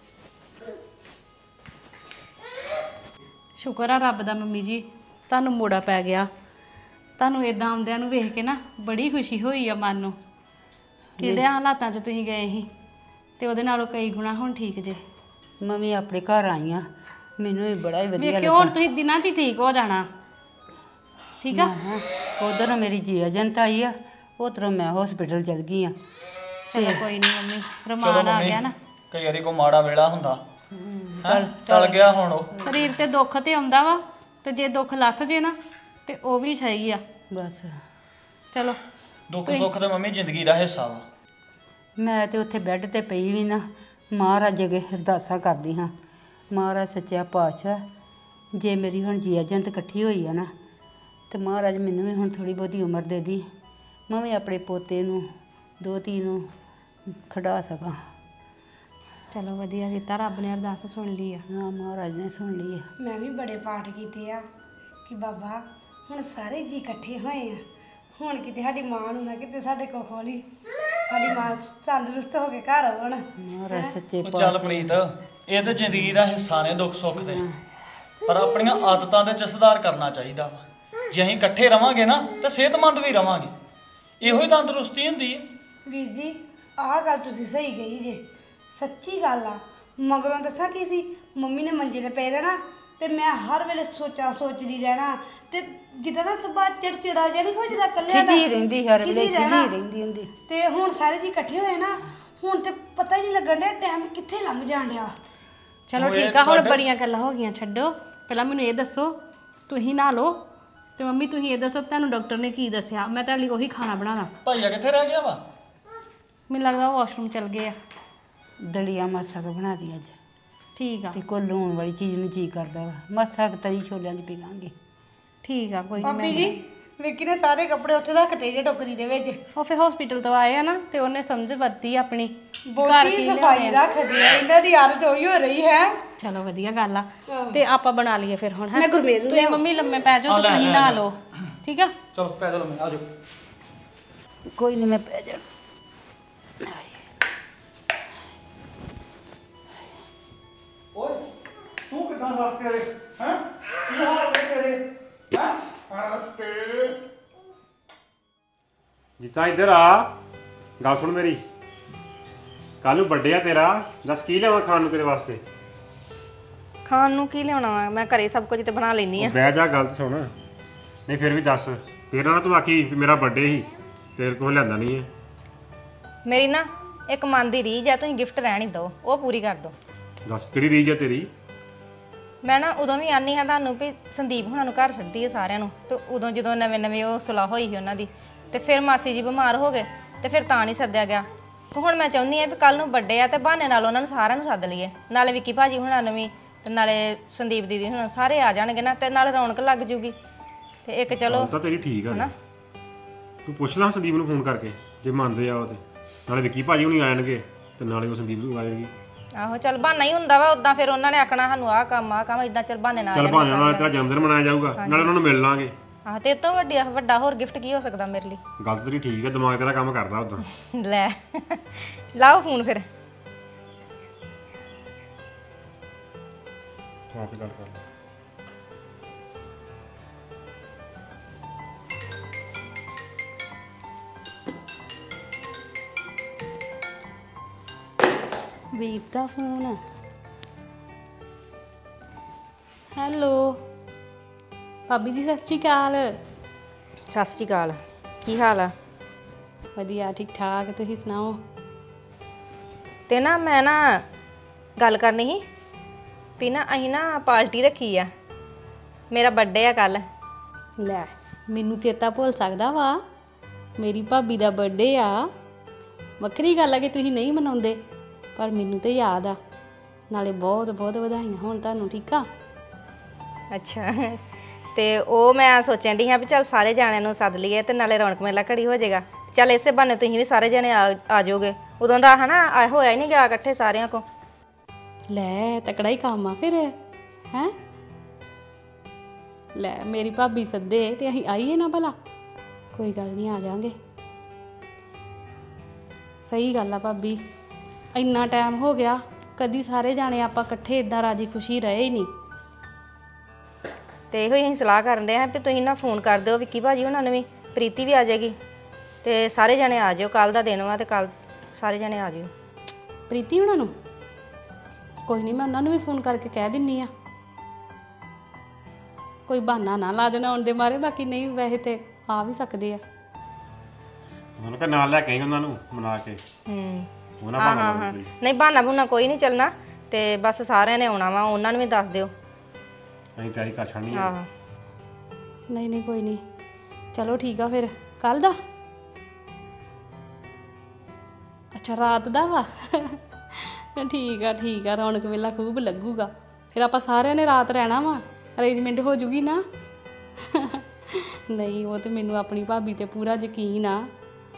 ਸ਼ੁਕਰ ਆ ਰੱਬ ਦਾ ਮੰਮੀ ਜੀ, ਤੁਹਾਨੂੰ ਮੋੜਾ ਪੈ ਗਿਆ। ਤੁਹਾਨੂੰ ਇਦਾਂ ਆਉਂਦਿਆਂ ਨੂੰ ਵੇਖ ਕੇ ਨਾ ਬੜੀ ਖੁਸ਼ੀ ਹੋਈ ਆ ਮਨ ਨੂੰ। ਕਿਹੜਿਆਂ ਹਾਲਾਤਾਂ 'ਚ ਤੁਸੀਂ ਗਏ ਸੀ ਤੇ ਉਹਦੇ ਨਾਲੋਂ ਕਈ ਗੁਣਾ ਹੁਣ ਠੀਕ ਜੇ। ਮੰਮੀ ਆਪਣੇ ਘਰ ਆਈ ਆ, ਮੈਨੂੰ ਵੀ ਬੜਾ ਹੀ ਵਧੀਆ ਵੇਖਿਓ ਹੁਣ ਤੁਸੀਂ ਦਿਨਾਂ 'ਚ ਹੀ ਠੀਕ ਹੋ ਜਾਣਾ। ਠੀਕ ਆ। ਉਧਰ ਮੇਰੀ ਜੀ ਏਜੰਟ ਆਈ ਆ, ਉਧਰੋਂ ਮੈਂ ਹਸਪੀਟਲ ਚਲ ਗਈ ਆ। ਚਲੋ ਕੋਈ ਨਹੀਂ ਮੰਮੀ, ਰਮਾਨ ਆ ਗਿਆ ਨਾ। ਕਈ ਵਾਰੀ ਕੋ ਮਾੜਾ ਵੇਲਾ ਹੁੰਦਾ। ਟਲ ਗਿਆ ਹੁਣ ਉਹ। ਸਰੀਰ ਤੇ ਦੁੱਖ ਤੇ ਆਉਂਦਾ ਵਾ, ਤੇ ਜੇ ਦੁੱਖ ਲੱਥ ਜੇ ਨਾ ਤੇ ਉਹ ਵੀ ਸਹੀ ਆ। ਬਸ ਚਲੋ ਦੁੱਖ ਸੁੱਖ ਤੇ ਮੰਮੀ ਜ਼ਿੰਦਗੀ ਦਾ ਹਿੱਸਾ ਵਾ। ਮੈਂ ਤੇ ਉੱਥੇ ਬੈੱਡ ਤੇ ਪਈ ਵੀ ਨਾ, ਮਹਾਰਾਜ ਅੱਗੇ ਅਰਦਾਸਾਂ ਕਰਦੀ ਹਾਂ। ਮਹਾਰਾਜ ਸੱਚਾ ਪਾਤਸ਼ਾਹ ਜੇ ਮੇਰੀ ਹੁਣ ਜੀ ਏਜੰਟ ਇਕੱਠੀ ਹੋਈ ਆ ਨਾ ਤੇ ਮਹਾਰਾਜ ਮੈਨੂੰ ਵੀ ਹੁਣ ਥੋੜੀ ਬਹੁਤੀ ਉਮਰ ਦੇ ਦੀ, ਮੈਂ ਵੀ ਆਪਣੇ ਪੋਤੇ ਨੂੰ ਦੋਤੀ ਨੂੰ ਖੜਾ ਸਕਾਂ। ਚਲੋ ਵਧੀਆ ਕੀਤਾ, ਰੱਬ ਨੇ ਅਰਦਾਸ ਸੁਣ ਲਈ ਆ। ਹਾਂ ਮਹਾਰਾਜ ਨੇ ਸੁਣ ਲਈ ਆ। ਮੈਂ ਵੀ ਬੜੇ ਪਾਠ ਕੀਤੇ ਆ ਕਿ ਬਾਬਾ ਹੁਣ ਸਾਰੇ ਜੀ ਇਕੱਠੇ ਹੋਏ ਆ, ਹੁਣ ਕਿਤੇ ਸਾਡੀ ਮਾਂ ਨੂੰ ਨਾ ਕਿਤੇ ਸਾਡੇ ਕੋਲ ਖੋਲੀ, ਸਾਡੀ ਮਾਂ ਤੰਦਰੁਸਤ ਹੋ ਕੇ ਘਰ ਆਉਣ। ਮਹਾਰਾਜ ਸੱਚੇ ਉਹ ਚੱਲ ਪ੍ਰੀਤ, ਇਹ ਤੇ ਜ਼ਿੰਦਗੀ ਦਾ ਹਿੱਸਾ ਨੇ ਦੁੱਖ ਸੁੱਖ ਦੇ, ਪਰ ਆਪਣੀਆਂ ਆਦਤਾਂ ਦੇ ਚ ਸੁਧਾਰ ਕਰਨਾ ਚਾਹੀਦਾ ਵਾ। ਜੇ ਅਸੀਂ ਇਕੱਠੇ ਰਵਾਂਗੇ ਨਾ ਤੇ ਸਿਹਤਮੰਦ ਵੀ ਰਵਾਂਗੇ, ਇਹੋ ਹੀ ਤੰਦਰੁਸਤੀ ਹੁੰਦੀ ਹੈ। ਵੀਰ ਜੀ ਆਹ ਗੱਲ ਤੁਸੀਂ ਸਹੀ ਕਹੀ ਜੇ, ਸੱਚੀ ਗੱਲ ਆ। ਮਗਰੋਂ ਦੱਸਾਂ ਕੀ ਸੀ, ਮੰਮੀ ਨੇ ਮੰਜੇ ਤੇ ਪਏ ਰਹਿਣਾ ਤੇ ਮੈਂ ਹਰ ਵੇਲੇ ਸੋਚਦੀ ਰਹਿਣਾ, ਤੇ ਜਿੱਦਾਂ ਨਾ ਸੁਭਾ ਚਿੜਚਿੜਾ ਜਿਹੜੀ ਹੋ ਜਾਂਦਾ ਕੱਲਿਆਂ ਦਾ ਖਿਜੀ ਰਹਿੰਦੀ, ਹਰ ਵੇਲੇ ਖਿਜੀ ਰਹਿਣਾ। ਖਿਜੀ ਰਹਿੰਦੀ ਹੁੰਦੀ। ਤੇ ਹੁਣ ਸਾਰੇ ਜੀ ਇਕੱਠੇ ਹੋਏ ਨਾ, ਹੁਣ ਤੇ ਪਤਾ ਹੀ ਨਹੀਂ ਲੱਗਣ ਡਿਆ ਟਾਈਮ ਕਿੱਥੇ ਲੰਘ ਜਾਣ ਡਿਆ। ਚਲੋ ਠੀਕ ਆ, ਹੁਣ ਬੜੀਆਂ ਗੱਲਾਂ ਹੋ ਗਈਆਂ, ਛੱਡੋ। ਪਹਿਲਾਂ ਮੈਨੂੰ ਇਹ ਦੱਸੋ, ਤੁਸੀਂ ਨਹਾ ਲਓ ਤੇ ਮੰਮੀ ਤੁਸੀਂ ਇਹ ਦੱਸੋ ਤੁਹਾਨੂੰ ਡਾਕਟਰ ਨੇ ਕੀ ਦੱਸਿਆ? ਮੈਂ ਤੁਹਾਡੇ ਲਈ ਉਹੀ ਖਾਣਾ ਬਣਾਉਣਾ। ਭਾਈਆ ਕਿੱਥੇ ਰਹਿ ਗਿਆ ਵਾ? ਮੈਨੂੰ ਲੱਗਦਾ ਉਹ ਵਾਸ਼ਰੂਮ ਚਲ ਗਏ ਆ। ਦਲੀਆ ਮਾਸਾ ਕੁ ਬਣਾ ਦੀ ਅੱਜ, ਠੀਕ ਆ ਤੇ ਕੋਈ ਲੂਣ ਵਾਲੀ ਚੀਜ਼ ਨੂੰ ਜੀ ਕਰਦਾ ਵਾ, ਮਾਸਾ ਕੁ ਤਰੀ ਛੋਲਿਆਂ 'ਚ ਪੀ ਲਾਂਗੇ। ਠੀਕ ਆ, ਕੋਈ ਭਾਬੀ ਜੀ ਵਿੱਕੀ ਨੇ ਸਾਰੇ ਕੱਪੜੇ ਉੱਥੇ ਰੱਖਤੇ ਜੇ ਟੋਕਰੀ ਦੇ ਵਿੱਚ। ਉਹ ਫਿਰ ਹਸਪੀਟਲ ਤੋਂ ਆਏ ਆ ਨਾ ਤੇ ਉਹਨੇ ਸਮਝ ਵਰਤੀ ਆਪਣੀ, ਬਹੁਤੀ ਸਫਾਈ ਰੱਖਦੀ ਆ, ਇਹਨਾਂ ਦੀ ਆਦਤ ਉਹੀ ਹੋ ਰਹੀ ਹੈ। ਚਲੋ ਵਧੀਆ ਗੱਲ ਆ। ਤੇ ਆਪਾਂ ਬਣਾ ਲਈਏ ਫਿਰ ਹੁਣ। ਮੈਂ ਗੁਰਮੇਲ ਨੂੰ ਤੁਸੀਂ ਮੰਮੀ ਲੰਮੇ ਪੈ ਜਾਓ ਤੇ ਤੁਸੀਂ ਨਹਾ ਲਓ, ਠੀਕ ਆ? ਚਲੋ ਪੈ ਜਾਓ ਲੰਮੇ, ਆ ਜਾਓ। ਕੋਈ ਨਹੀਂ ਮੈਂ ਪੈ ਜਾ। ਓਏ ਤੂੰ ਕਿੱਦਾਂ ਵਾਸਤੇ ਰੇ ਹੈ? ਕੀ ਹਾਲ ਹੈ ਤੇਰੇ? ਹੈ ਵਾਸਤੇ ਜਿੱਤਾ ਇੱਧਰ ਆ, ਗੱਲ ਸੁਣ ਮੇਰੀ। ਕੱਲ ਨੂੰ ਬਰਥਡੇ ਆ ਤੇਰਾ, ਦੱਸ ਕੀ ਲਿਆਵਾਂ ਖਾਣ ਨੂੰ ਤੇਰੇ ਵਾਸਤੇ? ਖਾਣ ਨੂੰ ਕੀ ਲਿਆਉਣਾ ਵਾ? ਮੈਂ ਘਰੇ ਸਭ ਕੁਝ ਤੇ ਬਣਾ ਲੈਣੀ ਆ। ਬਹਿ ਜਾ, ਗੱਲ ਤਾਂ ਸੁਣ। ਨਹੀਂ ਫਿਰ ਵੀ ਦੱਸ, ਫਿਰ ਨਾ ਤੂੰ ਆਖੀ ਵੀ ਮੇਰਾ ਬਰਥਡੇ ਸੀ ਤੇਰੇ ਕੋਲ ਲਿਆਂਦਾ ਨਹੀਂ ਹੈ। ਮੇਰੀ ਨਾ ਇੱਕ ਮਨ ਦੀ ਰੀਝ ਆ, ਤੁਸੀਂ ਗਿਫਟ ਰਹਿਣ ਹੀ ਦਿਓ, ਉਹ ਪੂਰੀ ਕਰ ਦਿਓ। ਦੱਸ ਕਿਹੜੀ ਰੀਝ ਆ ਤੇਰੀ? ਮੈਂ ਨਾ ਉਦੋਂ ਵੀ ਆਨੀ ਹਾਂ ਤੁਹਾਨੂੰ ਵੀ ਸੰਦੀਪ ਹੁਣਾਂ ਨੂੰ ਘਰ ਛੱਡਦੀ ਹੈ ਸਾਰਿਆਂ ਨੂੰ, ਤੇ ਉਦੋਂ ਜਦੋਂ ਨਵੇਂ ਉਹ ਸੁਲਾਹ ਹੋਈ ਸੀ ਉਹਨਾਂ ਦੀ, ਤੇ ਫਿਰ ਮਾਸੀ ਜੀ ਬਿਮਾਰ ਹੋ ਗਏ ਤੇ ਫਿਰ ਤਾਂ ਨਹੀਂ ਸੱਦਿਆ ਗਿਆ। ਤੇ ਹੁਣ ਮੈਂ ਚਾਹੁੰਦੀ ਆ ਵੀ ਕੱਲ ਨੂੰ ਬਰਥਡੇ ਆ ਤੇ ਬਹਾਨੇ ਨਾਲ ਉਹਨਾਂ ਨੂੰ ਸਾਰਿਆਂ ਨੂੰ ਸੱਦ ਲਈਏ, ਨਾਲੇ ਵਿੱਕੀ ਭਾਜੀ ਹੁਣਾਂ ਨੂੰ ਵੀ ਤੇ ਨਾਲੇ ਸੰਦੀਪ ਦੀਦੀ ਹੁਣ ਸਾਰੇ ਆ ਜਾਣਗੇ ਨਾ, ਤੇ ਨਾਲੇ ਰੌਣਕ ਲੱਗ ਜੂਗੀ। ਤੇ ਇੱਕ ਚਲੋ ਤਾਂ ਤੇਰੀ ਠੀਕ ਆ, ਤੂੰ ਪੁੱਛ ਲਾ ਸੰਦੀਪ ਨੂੰ ਫੋਨ ਕਰਕੇ, ਜੇ ਮੰਨਦੇ ਆ ਉਹ ਤੇ ਨਾਲੇ ਵਿੱਕੀ ਭਾਜੀ ਹੁਣੀ ਆ ਜਾਣਗੇ ਤੇ ਨਾਲੇ ਉਹ ਸੰਦੀਪ ਨੂੰ ਆ ਜਾਏਗੀ। ਆਹੋ ਚੱਲ ਬਹਾਨਾ ਹੀ ਹੁੰਦਾ ਵਾ, ਉਦਾਂ ਫਿਰ ਉਹਨਾਂ ਨੇ ਆਖਣਾ ਸਾਨੂੰ ਆਹ ਕੰਮ ਇਦਾਂ ਚੱਲ ਬਹਾਨੇ ਨਾਲ ਚੱਲ ਬਹਾਨੇ ਨਾਲ ਤੇਰਾ ਜਨਮ ਦਿਨ ਮਨਾਇਆ ਜਾਊਗਾ, ਨਾਲੇ ਉਹਨਾਂ ਨੂੰ ਮਿਲ ਲਾਂਗੇ। ਆਹ ਤੇ ਇਹ ਤੋਂ ਵੱਡਾ ਹੋਰ ਗਿਫਟ ਕੀ ਹੋ ਸਕਦਾ ਮੇਰੇ ਲਈ? ਗੱਲ ਤੇਰੀ ਠੀਕ ਹੈ, ਦਿਮਾਗ ਤੇਰਾ ਕੰਮ ਕਰਦਾ ਉਦਾਂ। ਲੈ ਲਾਓ ਫੋਨ ਫਿਰ। ਆਪੇ ਗੱਲ ਕਰ ਲੈ। ਵੀਰ ਦਾ ਫੋਨ। ਹੈਲੋ ਭਾਬੀ ਜੀ, ਸਤਿ ਸ਼੍ਰੀ ਅਕਾਲ। ਸਤਿ ਸ਼੍ਰੀ ਅਕਾਲ, ਕੀ ਹਾਲ ਆ? ਵਧੀਆ, ਠੀਕ ਠਾਕ, ਤੁਸੀਂ ਸੁਣਾਓ? ਤੇ ਨਾ ਮੈਂ ਨਾ ਗੱਲ ਕਰਨੀ ਸੀ ਵੀ ਨਾ ਅਸੀਂ ਨਾ ਪਾਰਟੀ ਰੱਖੀ ਆ, ਮੇਰਾ ਬਰਥਡੇ ਆ ਕੱਲ। ਲੈ ਮੈਨੂੰ ਚੇਤਾ ਭੁੱਲ ਸਕਦਾ ਵਾ, ਮੇਰੀ ਭਾਬੀ ਦਾ ਬਰਥਡੇ ਆ। ਵੱਖਰੀ ਗੱਲ ਆ ਕਿ ਤੁਸੀਂ ਨਹੀਂ ਮਨਾਉਂਦੇ, ਪਰ ਮੈਨੂੰ ਤੇ ਯਾਦ ਆ। ਨਾਲੇ ਬਹੁਤ ਬਹੁਤ ਵਧਾਈਆਂ ਹੋਣ ਤੁਹਾਨੂੰ, ਠੀਕ ਆ? ਅੱਛਾ, ਤੇ ਉਹ ਮੈਂ ਸੋਚਣ ਡਈ ਹਾਂ ਵੀ ਚੱਲ ਸਾਰੇ ਜਾਣਿਆਂ ਨੂੰ ਸੱਦ ਲਈਏ ਤੇ ਨਾਲੇ ਰੌਣਕ ਮੇਲਾ ਘੜੀ ਹੋ ਜਾਏਗਾ। ਚੱਲ ਇਸੇ ਬਹਾਨੇ ਤੁਸੀਂ ਵੀ ਸਾਰੇ ਜਣੇ ਆ ਜਾਓਗੇ, ਉਦੋਂ ਦਾ ਹਨਾ ਹੋਇਆ ਹੀ ਨਹੀਂ ਗਿਆ ਇਕੱਠੇ ਸਾਰਿਆਂ ਕੋ। ਲੈ ਤਕੜਾ ਹੀ ਕੰਮ ਆ ਫਿਰ, ਹੈਂ? ਲੈ ਮੇਰੀ ਭਾਬੀ ਸੱਦੇ ਤੇ ਅਸੀਂ ਆਈਏ ਨਾ ਭਲਾ? ਕੋਈ ਗੱਲ ਨਹੀਂ, ਆ ਜਾਾਂਗੇ। ਸਹੀ ਗੱਲ ਆ ਭਾਬੀ, ਇੰਨਾ ਟਾਈਮ ਹੋ ਗਿਆ, ਕਦੀ ਸਾਰੇ ਜਾਣੇ ਆਪਾਂ ਇਕੱਠੇ ਇਦਾਂ ਰਾਜੀ ਖੁਸ਼ੀ ਰਹੇ ਹੀ ਨਹੀਂ। ਤੇ ਇਹੋ ਹੀ ਅਸੀਂ ਸਲਾਹ ਕਰਨ ਦੇ ਹਾਂ ਵੀ ਤੁਸੀਂ ਨਾ ਫੋਨ ਕਰ ਦਿਓ ਵਿੱਕੀ ਭਾਜੀ ਉਹਨਾਂ ਨੂੰ ਵੀ, ਪ੍ਰੀਤੀ ਵੀ ਆ ਜਾਏਗੀ ਤੇ ਸਾਰੇ ਜਣੇ ਆ ਜਿਓ। ਕੱਲ ਦਾ ਦਿਨ ਵਾ ਤੇ ਕੱਲ ਸਾਰੇ ਜਣੇ ਆ ਜਿਓ। ਪ੍ਰੀਤੀ ਉਹਨਾਂ ਨੂੰ ਕੋਈ ਨਹੀਂ, ਮੈਂ ਉਹਨਾਂ ਨੂੰ ਵੀ ਫੋਨ ਕਰਕੇ ਕਹਿ ਦਿੰਨੀ ਆ। ਕੋਈ ਬਹਾਨਾ ਨਾ ਲਾ ਦੇਣਾ ਆਉਣ ਦੇ ਮਾਰੇ, ਬਾਕੀ ਨਹੀਂ ਵੈਸੇ ਤੇ ਆ ਵੀ ਸਕਦੇ ਆ। ਉਹਨਾਂ ਕਾ ਨਾਲ ਲੈ ਕੇ ਆਈ ਉਹਨਾਂ ਨੂੰ ਮਨਾ ਕੇ। ਉਹਨਾਂ ਬਹਾਨਾ ਨਹੀਂ, ਬਹਾਨਾ ਬੁਨਾ ਕੋਈ ਨਹੀਂ ਚੱਲਣਾ, ਤੇ ਬਸ ਸਾਰਿਆਂ ਨੇ ਆਉਣਾ ਵਾ, ਉਹਨਾਂ ਨੂੰ ਵੀ ਦੱਸ ਦਿਓ। ਅਸੀਂ ਤਿਆਰੀ ਕਰ ਛੱਡਣੀ ਆ। ਆਹੋ ਨਹੀਂ ਨਹੀਂ ਕੋਈ ਨਹੀਂ, ਚਲੋ ਠੀਕ ਆ ਫਿਰ। ਕੱਲ ਦਾ ਅੱਛਾ, ਰਾਤ ਦਾ ਵਾ। ਠੀਕ ਆ, ਰੌਣਕ ਮੇਲਾ ਖੂਬ ਲੱਗੂਗਾ। ਫਿਰ ਆਪਾਂ ਸਾਰਿਆਂ ਨੇ ਰਾਤ ਰਹਿਣਾ ਵਾ, ਅਰੇਂਜਮੈਂਟ ਹੋ ਜੂਗੀ ਨਾ। ਨਹੀਂ ਉਹ ਤੇ ਮੈਨੂੰ ਆਪਣੀ ਭਾਬੀ ਤੇ ਪੂਰਾ ਯਕੀਨ ਆ।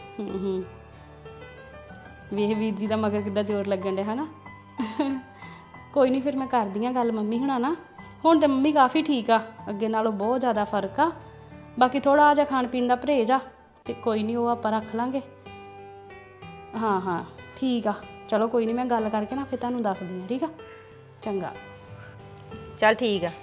ਵੇਖ ਵੀਰ ਜੀ ਦਾ ਮਗਰ ਕਿੱਦਾਂ ਜ਼ੋਰ ਲੱਗਣ ਡਿਆ ਹਨਾ। ਕੋਈ ਨਹੀਂ ਫਿਰ ਮੈਂ ਕਰਦੀ ਹਾਂ ਗੱਲ ਮੰਮੀ ਹੁਣਾਂ ਨਾਲ। ਹੁਣ ਤੇ ਮੰਮੀ ਕਾਫੀ ਠੀਕ ਆ, ਅੱਗੇ ਨਾਲੋਂ ਬਹੁਤ ਜ਼ਿਆਦਾ ਫਰਕ ਆ। ਬਾਕੀ ਥੋੜਾ ਜਿਹਾ ਖਾਣ ਪੀਣ ਦਾ ਪਰਹੇਜ਼ ਆ ਤੇ ਕੋਈ ਨਹੀਂ ਉਹ ਆਪਾਂ ਰੱਖ ਲਾਂਗੇ। ਹਾਂ ਠੀਕ ਆ, ਚਲੋ ਕੋਈ ਨਹੀਂ ਮੈਂ ਗੱਲ ਕਰਕੇ ਨਾ ਫਿਰ ਤੁਹਾਨੂੰ ਦੱਸਦੀ ਹਾਂ। ਠੀਕ ਆ, ਚੰਗਾ। ਚੱਲ ਠੀਕ ਆ।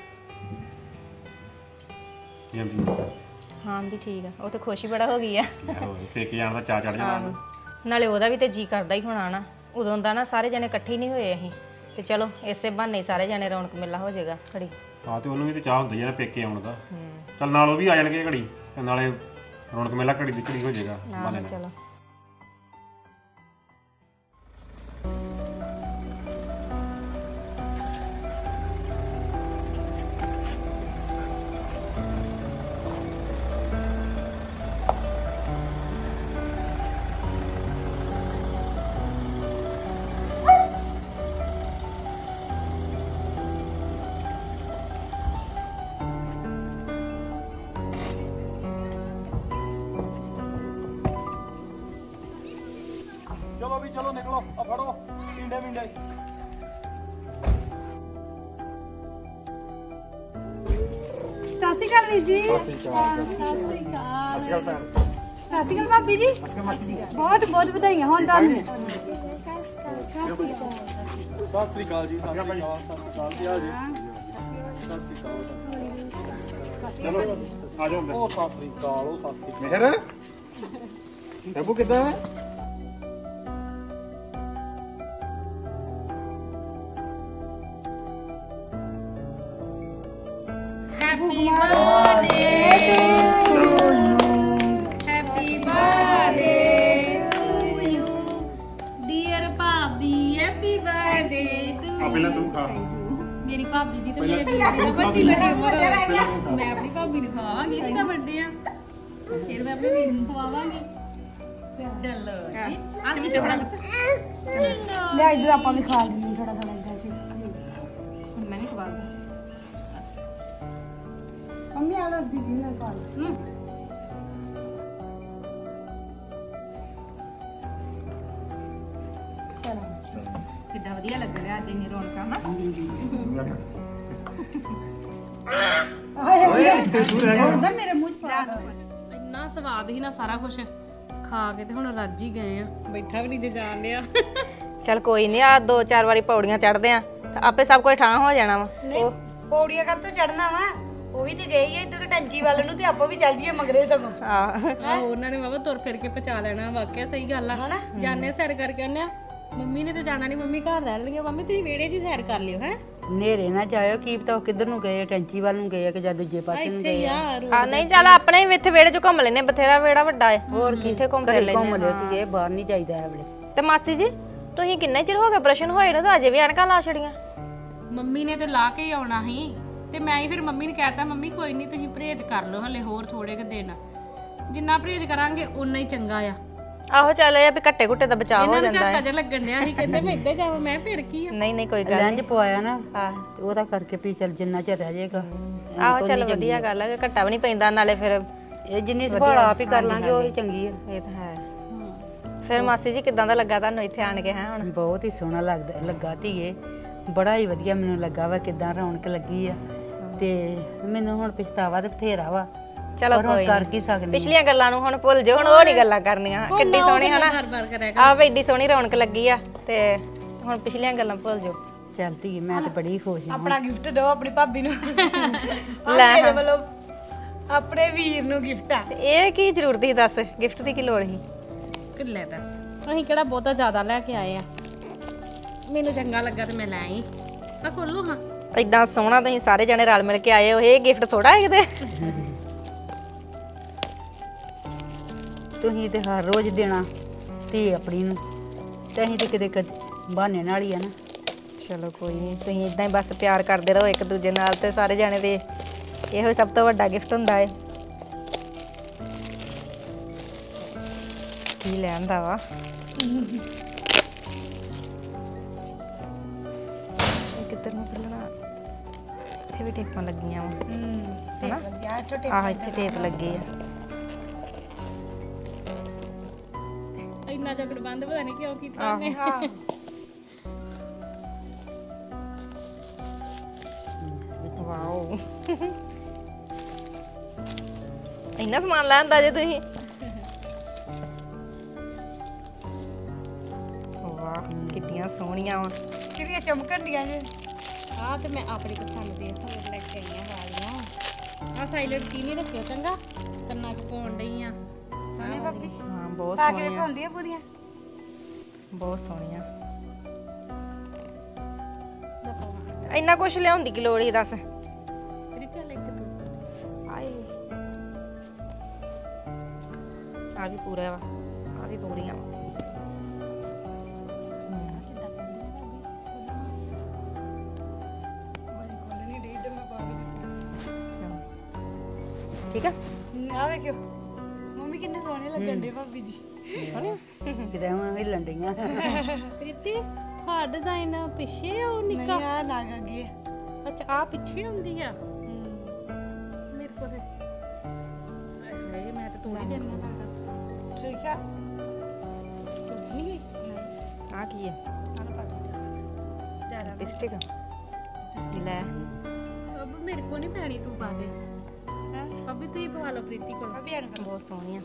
ਜਾਂਦੀ ਹਾਂ ਦੀ ਠੀਕ ਆ, ਉਹ ਤੇ ਖੁਸ਼ ਹੀ ਬੜਾ ਹੋ ਗਈ ਆ। ਪੇਕੇ ਜਾਣ ਦਾ ਚਾਅ ਚੜ ਜਾਣਾ। ਨਾਲੇ ਉਹਦਾ ਵੀ ਤੇ ਜੀ ਕਰਦਾ ਹੀ ਹੋਣਾ ਨਾ, ਉਦੋਂ ਦਾ ਨਾ ਸਾਰੇ ਜਣੇ ਇਕੱਠੇ ਨਹੀਂ ਹੋਏ ਅਸੀਂ, ਤੇ ਚਲੋ ਇਸੇ ਬਹਾਨੇ ਸਾਰੇ ਜਣੇ ਰੌਣਕ ਮੇਲਾ ਹੋ ਜਾਏਗਾ ਘੜੀ। ਹਾਂ ਤੇ ਉਹਨੂੰ ਵੀ ਤੇ ਚਾਹ ਹੁੰਦਾ ਹੀ ਆ ਨਾ ਪੇਕੇ ਆਉਣ ਦਾ। ਚੱਲ ਨਾਲ ਉਹ ਵੀ ਆ ਜਾਣਗੇ ਘੜੀ, ਤੇ ਨਾਲੇ ਰੌਣਕ ਮੇਲਾ ਘੜੀ ਦੀ ਘੜੀ ਹੋ ਜਾਏਗਾ ਬਹਾਨੇ ਨਾਲ। ਚਲੋ ਚਲੋ ਵੀ ਚਲੋ ਨਿਕਲੋ, ਆ ਫੜੋ ਟਿੰਡੇ ਮਿੰਡੇ। ਸਤਿ ਸ਼੍ਰੀ ਅਕਾਲ ਵੀਰ ਜੀ। ਸਤਿ ਸ਼੍ਰੀ ਅਕਾਲ ਭਾਬੀ ਜੀ। ਬਹੁਤ ਬਹੁਤ ਵਧਾਈਆਂ ਹੋਣ ਤੁਹਾਨੂੰ। ਸਤਿ ਸ੍ਰੀ ਅਕਾਲ ਜੀ। ਸਤਿ ਸ੍ਰੀ ਅਕਾਲ। ਸਤਿ ਸ੍ਰੀ ਅਕਾਲ ਜੀ। ਆ ਜੀ ਸਤਿ ਸ੍ਰੀ ਅਕਾਲ। ਚਲੋ ਆ ਜਾਓ ਉਹ ਸਤਿ ਸ੍ਰੀ ਅਕਾਲ। ਉਹ ਸਤਿ ਸ੍ਰੀ ਮਿਹਰ ਸਭੂ ਕਿੱਦਾਂ ਹੈ? ਡੀਅਰ ਭਾਬੀ ਹੈਪੀ ਬਰਥਡੇ ਆ ਪਹਿਲਾਂ ਤੂੰ ਖਾ। ਮੇਰੀ ਭਾਬੀ ਦੀ ਤੇ ਮੇਰੇ ਵੀਰ ਦੀ ਤਾਂ ਵੱਡੀ ਵੱਡੀ ਉਮਰ ਆ। ਮੈਂ ਆਪਣੀ ਭਾਬੀ ਨੂੰ ਖਵਾਵਾਂਗੀ, ਇਹਦਾ ਬਰਥਡੇ ਆ, ਫਿਰ ਮੈਂ ਆਪਣੇ ਵੀਰ ਨੂੰ ਖਵਾਵਾਂਗੀ। ਚਲੋ ਜੀ ਆ ਕੀ ਬਣਾ ਲੈ ਇਧਰ ਆਪਾਂ ਵੀ ਖਾ ਲੈਂਦੇ ਥੋੜਾ ਥੋੜਾ ਇਦਾਂ ਸੀ। ਹੁਣ ਮੈਂ ਵੀ ਖਵਾ ਦਾਂ। ਮੰਮੀ ਆ ਲੋ ਦੀਦੀ ਨਾਲ ਖਾ ਲਓ। ਕਿੱਦਾਂ ਵਧੀਆ ਲੱਗ ਰਿਹਾ ਅੱਜ ਇੰਨੀ ਰੌਣਕਾਂ ਨਾ। ਮੇਰੇ ਮੂੰਹ ਚ ਪਾ ਇੰਨਾ ਸਵਾਦ ਹੀ ਨਾ ਸਾਰਾ ਕੁਝ ਖਾ ਕੇ ਤੇ ਹੁਣ ਰੱਜ ਹੀ ਗਏ ਆ। ਬੈਠਾ ਵੀ ਨਹੀਂ ਜੇ ਜਾਣ ਲਿਆ। ਚੱਲ ਕੋਈ ਨਹੀਂ, ਆ 2-4 ਵਾਰੀ ਪੌੜੀਆਂ ਚੜਦੇ ਆ ਤਾਂ ਆਪੇ ਸਭ ਕੁਝ ਠਾਂ ਹੋ ਜਾਣਾ ਵਾ। ਉਹ ਪੌੜੀਆਂ ਕੱਤੋਂ ਚੜਨਾ ਵਾ, ਉਹ ਵੀ ਤੇ ਗਈ ਹੈ ਇੱਧਰ ਟੈਂਕੀ ਵੱਲ ਨੂੰ, ਤੇ ਆਪਾਂ ਵੀ ਚੱਲ ਜੀਏ ਮਗਰੇ ਸਗੋਂ। ਉਹਨਾਂ ਨੇ ਬਾਬਾ ਤੁਰ ਫਿਰ ਕੇ ਪਹੁੰਚਾ ਲੈਣਾ। ਵਾਕਿਆ ਸਹੀ ਗੱਲ ਆ। ਜਾਣੇ ਸੈਰ ਕਰਕੇ ਆਉਂਦੇ ਆ। ਮੰਮੀ ਨੇ ਤੇ ਜਾਣਾ ਨਹੀਂ, ਮੰਮੀ ਘਰ ਰਹਿ ਲੈਣਗੇ। ਮੰਮੀ ਤੁਸੀਂ ਵਿਹੜੇ 'ਚ ਹੀ ਸੈਰ ਕਰ ਲਿਓ ਹੈ। ਨੇਰੇ ਨਾ ਜਾਇਓ, ਕੀ ਪਤਾ ਉਹ ਕਿੱਧਰ ਨੂੰ ਗਏ, ਟੈਂਕੀ ਵੱਲ ਨੂੰ ਗਏ ਕਿ ਜਾਂ ਦੂਜੇ ਪਾਸੇ ਨੂੰ ਗਏ ਆ। ਹਾਂ ਨਹੀਂ ਚੱਲ ਆਪਣੇ ਵੀ ਇੱਥੇ ਵਿਹੜੇ 'ਚ ਘੁੰਮ ਲੈਨੇ, ਬਥੇਰਾ ਵਿਹੜਾ ਵੱਡਾ ਹੈ। ਹੋਰ ਕੀ, ਇੱਥੇ ਘੁੰਮ ਘਰੇ ਫਿਰ ਘੁੰਮ ਲੈਨੇ। ਲਿਓ ਕਿ ਬਾਹਰ ਨਹੀਂ ਜਾਈਦਾ ਹੈ ਵੇਲੇ। ਤੇ ਮਾਸੀ ਜੀ ਤੁਸੀਂ ਕਿੰਨੇ ਚਿਰ ਹੋ ਗਿਆ ਆਪਰੇਸ਼ਨ ਹੋਏ ਨੂੰ, ਤਾਂ ਅਜੇ ਵੀ ਐਨਕਾਂ ਲਾ ਛੜੀਆਂ। ਮੰਮੀ ਨੇ ਤੇ ਲਾ ਕੇ ਹੀ ਆਉਣਾ ਸੀ, ਤੇ ਮੈਂ ਹੀ ਫਿਰ ਮੰਮੀ ਨੂੰ ਕਹਿਤਾ ਮੰਮੀ ਕੋਈ ਨਹੀਂ ਤੁਸੀਂ ਪਰਹੇਜ਼ ਕਰ ਲਓ ਹਲੇ ਹੋਰ ਥੋੜੇ ਕੁ ਦਿਨ। ਜਿੰਨਾ ਪਰਹੇਜ਼ ਕਰਾਂਗੇ ਉਨਾ ਹੀ ਚੰਗਾ ਆ। ਆਹੋ ਚੱਲ ਇਹ ਆ ਵੀ ਘੱਟੇ ਘੁੱਟੇ ਦਾ ਬਚਾਅ ਹੋ ਜਾਂਦਾ ਹੈ। ਝੱਕਾ ਜਿਹਾ ਲੱਗਣ ਡਿਆ ਸੀ, ਕਹਿੰਦੇ ਮੈਂ ਇੱਦਾਂ ਜਾਵਾਂ। ਮੈਂ ਫਿਰ ਕੀ ਆ। ਨਹੀਂ ਕੋਈ ਗੱਲ ਲੰਜ ਪਵਾਇਆ ਨਾ, ਹਾਂ ਤੇ ਉਹਦਾ ਕਰਕੇ ਵੀ ਚੱਲ ਜਿੰਨਾ ਚਿਰ ਰਹਿ ਜਾਏਗਾ। ਆਹੋ ਚੱਲ ਵਧੀਆ ਗੱਲ ਹੈ, ਘੱਟਾ ਵੀ ਨਹੀਂ ਪੈਂਦਾ, ਨਾਲੇ ਫਿਰ ਇਹ ਜਿੰਨੀ ਸੰਭਾਲ ਆਪ ਹੀ ਕਰ ਲਾਂਗੇ ਉਹ ਹੀ ਚੰਗੀ ਆ। ਇਹ ਤਾਂ ਹੈ। ਫਿਰ ਮਾਸੀ ਜੀ ਕਿਦਾਂ ਦਾ ਲੱਗਾ ਤੁਹਾਨੂੰ ਇੱਥੇ ਆਣ ਕੇ? ਹੈ ਹੁਣ ਬਹੁਤ ਹੀ ਸੋਹਣਾ ਲੱਗਾ ਧੀਏ, ਬੜਾ ਹੀ ਵਧੀਆ ਮੈਨੂੰ ਲੱਗਾ ਵਾ ਕਿਦਾਂ ਰੌਣਕ ਲੱਗੀ ਆ। ਤੇ ਮੈਨੂੰ ਹੁਣ ਪਛਤਾਵਾ ਤੇ ਬਥੇਰਾ ਵਾ, ਚਲੋ ਪਰ ਹੁਣ ਕੋਈ ਕਰ ਕੀ ਸਕਦੇ। ਪਿਛਲੀਆਂ ਗੱਲਾਂ ਨੂੰ ਹੁਣ ਭੁੱਲ ਜਾਓ, ਹੁਣ ਉਹ ਨਹੀਂ ਗੱਲਾਂ ਕਰਨੀਆਂ। ਕਿੱਡੀ ਸੋਹਣੀ ਹਨਾ, ਆਹ ਐਡੀ ਸੋਹਣੀ ਰੌਣਕ ਲੱਗੀ ਆ, ਤੇ ਹੁਣ ਪਿਛਲੀਆਂ ਗੱਲਾਂ ਭੁੱਲ ਜਾਓ। ਚੱਲ ਧੀਏ ਮੈਂ ਤੇ ਬੜੀ ਖੁਸ਼ ਹਾਂ। ਆਪਣਾ ਗਿਫਟ ਦਿਓ ਆਪਣੀ ਭਾਬੀ ਨੂੰ। ਲੈ ਮੇਰੇ ਵੱਲੋਂ ਆਪਣੇ ਵੀਰ ਨੂੰ ਗਿਫਟ ਆ। ਤੇ ਇਹ ਕੀ ਜ਼ਰੂਰਤ ਸੀ ਦੱਸ, ਗਿਫਟ ਦੀ ਕੀ ਲੋੜ ਸੀ? ਕਿੱਲੇ ਦੱਸ, ਅਸੀਂ ਕਿਹੜਾ ਬਹੁਤਾ ਜ਼ਿਆਦਾ ਲੈ ਕੇ ਆਏ ਆ। ਮੈਨੂੰ ਚੰਗਾ ਲੱਗਾ ਤੇ ਮੈਂ ਲੈ ਆਈ। ਆ ਖੋਲੋ ਹਾਂ। ਇਦਾਂ ਸੋਹਣਾ ਤੁਸੀਂ ਸਾਰੇ ਜਣੇ ਰਲ ਮਿਲ ਕੇ ਆਏ ਹੋ, ਇਹ ਗਿਫਟ ਥੋੜਾ ਹੈ ਕਿਤੇ। ਤੁਸੀਂ ਤੇ ਹਰ ਰੋਜ਼ ਦੇਣਾ ਧੀ ਆਪਣੀ ਨੂੰ, ਤੇ ਅਸੀਂ ਤੇ ਕਿਤੇ ਬਹਾਨੇ ਨਾਲ ਹੀ ਆ ਨਾ। ਚਲੋ ਕੋਈ ਨਹੀਂ, ਤੁਸੀਂ ਇਦਾਂ ਹੀ ਬਸ ਪਿਆਰ ਕਰਦੇ ਰਹੋ ਇੱਕ ਦੂਜੇ ਨਾਲ, ਤੇ ਸਾਰੇ ਜਣੇ ਦੇ ਇਹੋ ਸਭ ਤੋਂ ਵੱਡਾ ਗਿਫਟ ਹੁੰਦਾ ਹੈ। ਕੀ ਲੈਂਦਾ ਵਾ ਕਿੱਧਰ ਨੂੰ ਖੁੱਲਣਾ, ਇੱਥੇ ਵੀ ਟੇਪਾਂ ਲੱਗੀਆਂ ਵਾ ਟੇਪ ਲੱਗਿਆ ਛੋਟੇ ਆਹ ਇੱਥੇ ਟੇਪ ਲੱਗੀ ਆ ਇੰਨਾ ਜਗੜ ਬੰਦ ਪਤਾ ਨਹੀਂ ਕਿਉਂ ਕੀਤਾ ਉਹਨੇ ਵਾਓ ਇੰਨਾ ਸਮਾਨ ਲੈਂਦਾ ਜੇ ਤੁਸੀਂ ਵਾਹ ਕਿੰਨੀਆਂ ਸੋਹਣੀਆਂ ਵਾ ਕਿਹੜੀਆਂ ਚਮਕਣ ਡੀਆਂ ਜੇ ਆਹ ਤੇ ਮੈਂ ਆਪਣੀ ਪਸੰਦ ਦੇ ਹੋਰ ਲੈ ਕੇ ਆਈਆਂ ਵਾਲੀਆਂ ਆ ਸਾਈਲੈਂਟ ਸੀ ਨਹੀਂ ਰੱਖਿਓ ਚੰਗਾ ਕੰਨਾਂ 'ਚ ਪਾਉਣ ਡਈ ਆ ਸੋਹਣੀ ਭਾਬੀ ਹਾਂ ਬਹੁਤ ਪਾ ਕੇ ਸੋਹਣੀਆਂ ਵਿਖਾਉਂਦੀਆਂ ਪੂਰੀਆਂ ਬਹੁਤ ਸੋਹਣੀਆਂ ਇੰਨਾ ਕੁਛ ਲਿਆਉਂਦੀ ਕਿ ਲੋੜ ਹੀ ਦੱਸ ਰਿਤਿਆ ਲੈ ਕੇ ਤੂੰ ਆਏ ਆ ਵੀ ਪੂਰਾ ਵਾ ਆ ਵੀ ਪੂਰੀਆਂ ਵਾ ਠੀਕ ਆ ਆ ਵੇਖਿਓ ਮੰਮੀ ਕਿੰਨੇ ਸੋਹਣੇ ਲੱਗਣ ਦੇ ਭਾਬੀ ਜੀ ਕਿਤੇ ਹੁਣ ਹਿੱਲਣ ਡਈਆਂ ਰਿਤੀ ਹਾਂ ਡਿਜ਼ਾਈਨ ਪਿੱਛੇ ਆ ਉਹ ਨਿੱਕਾ ਨਹੀਂ ਆ ਨਾਗ ਅੱਗੇ ਅੱਛਾ ਆ ਪਿੱਛੇ ਹੁੰਦੀ ਆ ਮੇਰੇ ਕੋਲ ਤੇ ਹਾਏ ਮੈਂ ਤੇ ਤੋੜ ਹੀ ਦੇਣੀ ਆ ਲੱਗਦਾ ਠੀਕ ਆ ਨਹੀਂ ਗਈ ਆ ਕੀ ਹੈ ਆਹ ਪਾ ਦੇ ਲਿਪਸਟਿਕ ਲੈ ਅਬ ਮੇਰੇ ਕੋ ਨਹੀਂ ਪੈਣੀ ਤੂੰ ਪਾ ਦੇ ਅਭੀ ਤੂੰ ਹੀ ਪਵਾ ਲਓ ਪ੍ਰੀਤੀ ਕੋਲ ਭਾਬੀ ਆਣ ਕਰ ਬਹੁਤ ਸੋਹਣੀਆਂ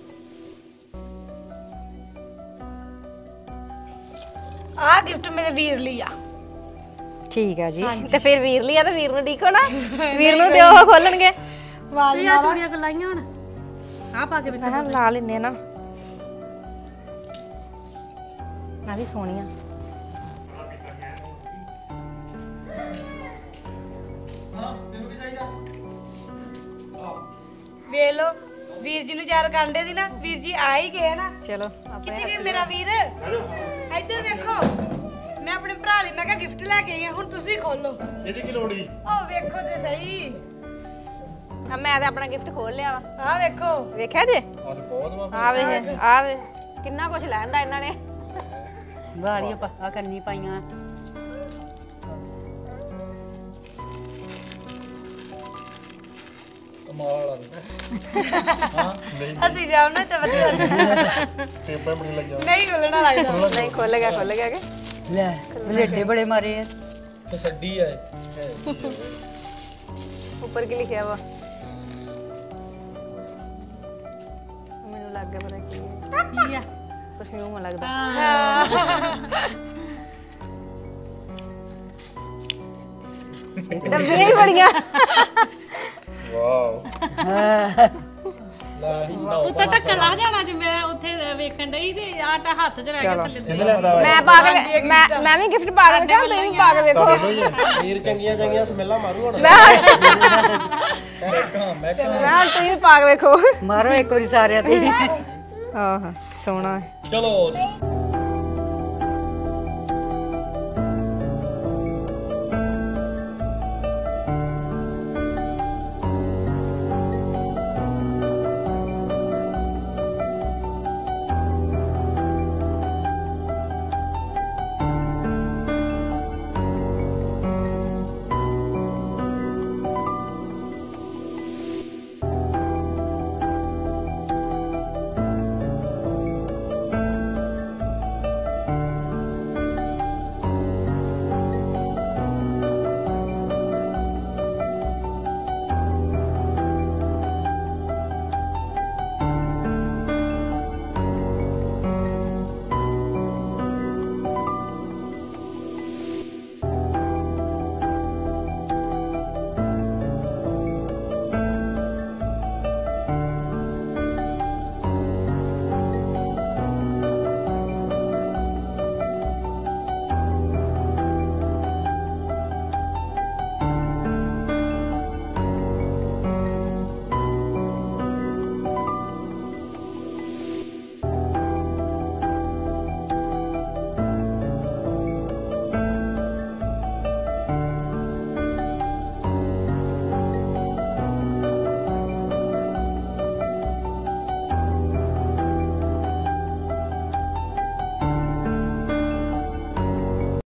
ਆ ਗਿਫਟ ਮੇਰੇ ਵੀਰ ਲਈ ਆ ਠੀਕ ਆ ਜੀ ਤੇ ਫਿਰ ਵੀਰ ਲਈ ਆ ਤੇ ਵੀਰ ਨੂੰ ਡੀਕੋ ਨਾ ਵੀਰ ਨੂੰ ਦਿਓ ਉਹ ਖੋਲਣਗੇ ਤੂੰ ਆ ਚੂੜੀਆਂ ਲਾਈਆਂ ਹੁਣ ਆ ਪਾ ਕੇ ਵੇਖ ਮੈਂ ਲਾ ਲੈਨੇ ਨਾ ਆ ਵੀ ਸੋਹਣੀਆਂ ਵੇਖ ਲੋ ਵੀਰ ਜੀ ਨੂੰ ਯਾਰ ਕਾਂਡੇ ਦੀ ਨਾ ਵੀਰ ਜੀ ਆ ਹੀ ਗਏ ਨਾ ਚਲੋ ਕਿੱਥੇ ਗਏ ਮੇਰਾ ਵੀਰ ਇੱਧਰ ਵੇਖੋ ਮੈਂ ਆਪਣੇ ਭਰਾ ਲਈ ਮੈਂ ਕਿਹਾ ਗਿਫਟ ਲੈ ਕੇ ਆਈ ਹਾਂ ਹੁਣ ਤੁਸੀਂ ਖੋਲੋ ਇਹਦੀ ਕੀ ਲੋੜ ਈ ਉਹ ਵੇਖੋ ਤੇ ਸਹੀ ਆ ਮੈਂ ਤੇ ਆਪਣਾ ਗਿਫਟ ਖੋਲ ਲਿਆ ਵਾ ਆ ਵੇਖੋ ਵੇਖਿਆ ਜੇ ਆ ਤੇ ਬਹੁਤ ਵਾ ਆ ਵੇ ਕਿੰਨਾ ਕੁਝ ਲੈਂਦਾ ਇਹਨਾਂ ਨੇ ਵਾਲੀਆਂ ਆ ਕੰਨੀ ਪਾਈਆਂ ਕਮਾਲ ਆ ਅਸੀਂ ਜਾਉ ਨਾ ਤੇ ਵਧੀਆ ਟੇਪਾਂ ਬੜੀ ਲੱਗਿਆ ਨਹੀਂ ਖੋਲਣਾ ਲੱਗਦਾ ਨਹੀਂ ਖੁੱਲ ਗਿਆ ਕਿ ਲੈ ਬਲੇਡੇ ਬੜੇ ਮਾਰੇ ਆ ਤੇ ਛੱਡੀ ਆ ਉੱਪਰ ਕੀ ਲਿਖਿਆ ਵਾ ਮੈਨੂੰ ਲੱਗ ਗਿਆ ਪਤਾ ਕੀ ਹੈ ਕੀ ਆ ਪਰਫਿਊਮ ਲੱਗਦਾ ਡੱਬੀਆਂ ਹੀ ਬੜੀਆਂ ਵਾਓ ਉੱਤੇ ਟੱਕਾ ਲਾ ਜਾਣਾ ਜੇ ਮੈਂ ਉੱਥੇ ਵੇਖਣ ਡਈ ਤੇ ਆਟਾ ਹੱਥ 'ਚ ਰਹਿ ਗਿਆ ਥੱਲੇ ਮੈਂ ਪਾ ਕੇ ਮੈਂ ਵੀ ਗਿਫਟ ਪਾ ਕੇ ਵੇਖਾਂ ਤੁਸੀਂ ਵੀ ਪਾ ਕੇ ਵੇਖੋ ਵੀਰ ਚੰਗੀਆਂ ਚੰਗੀਆਂ ਸਮੈਲਾਂ ਮਾਰੂ ਹੁਣ ਮੈਂ ਤੁਸੀਂ ਵੀ ਪਾ ਕੇ ਵੇਖੋ ਮਾਰੋ ਇੱਕ ਵਾਰੀ ਸਾਰਿਆਂ ਤੇ ਆਹ ਸੋਹਣਾ ਹੈ ਚਲੋ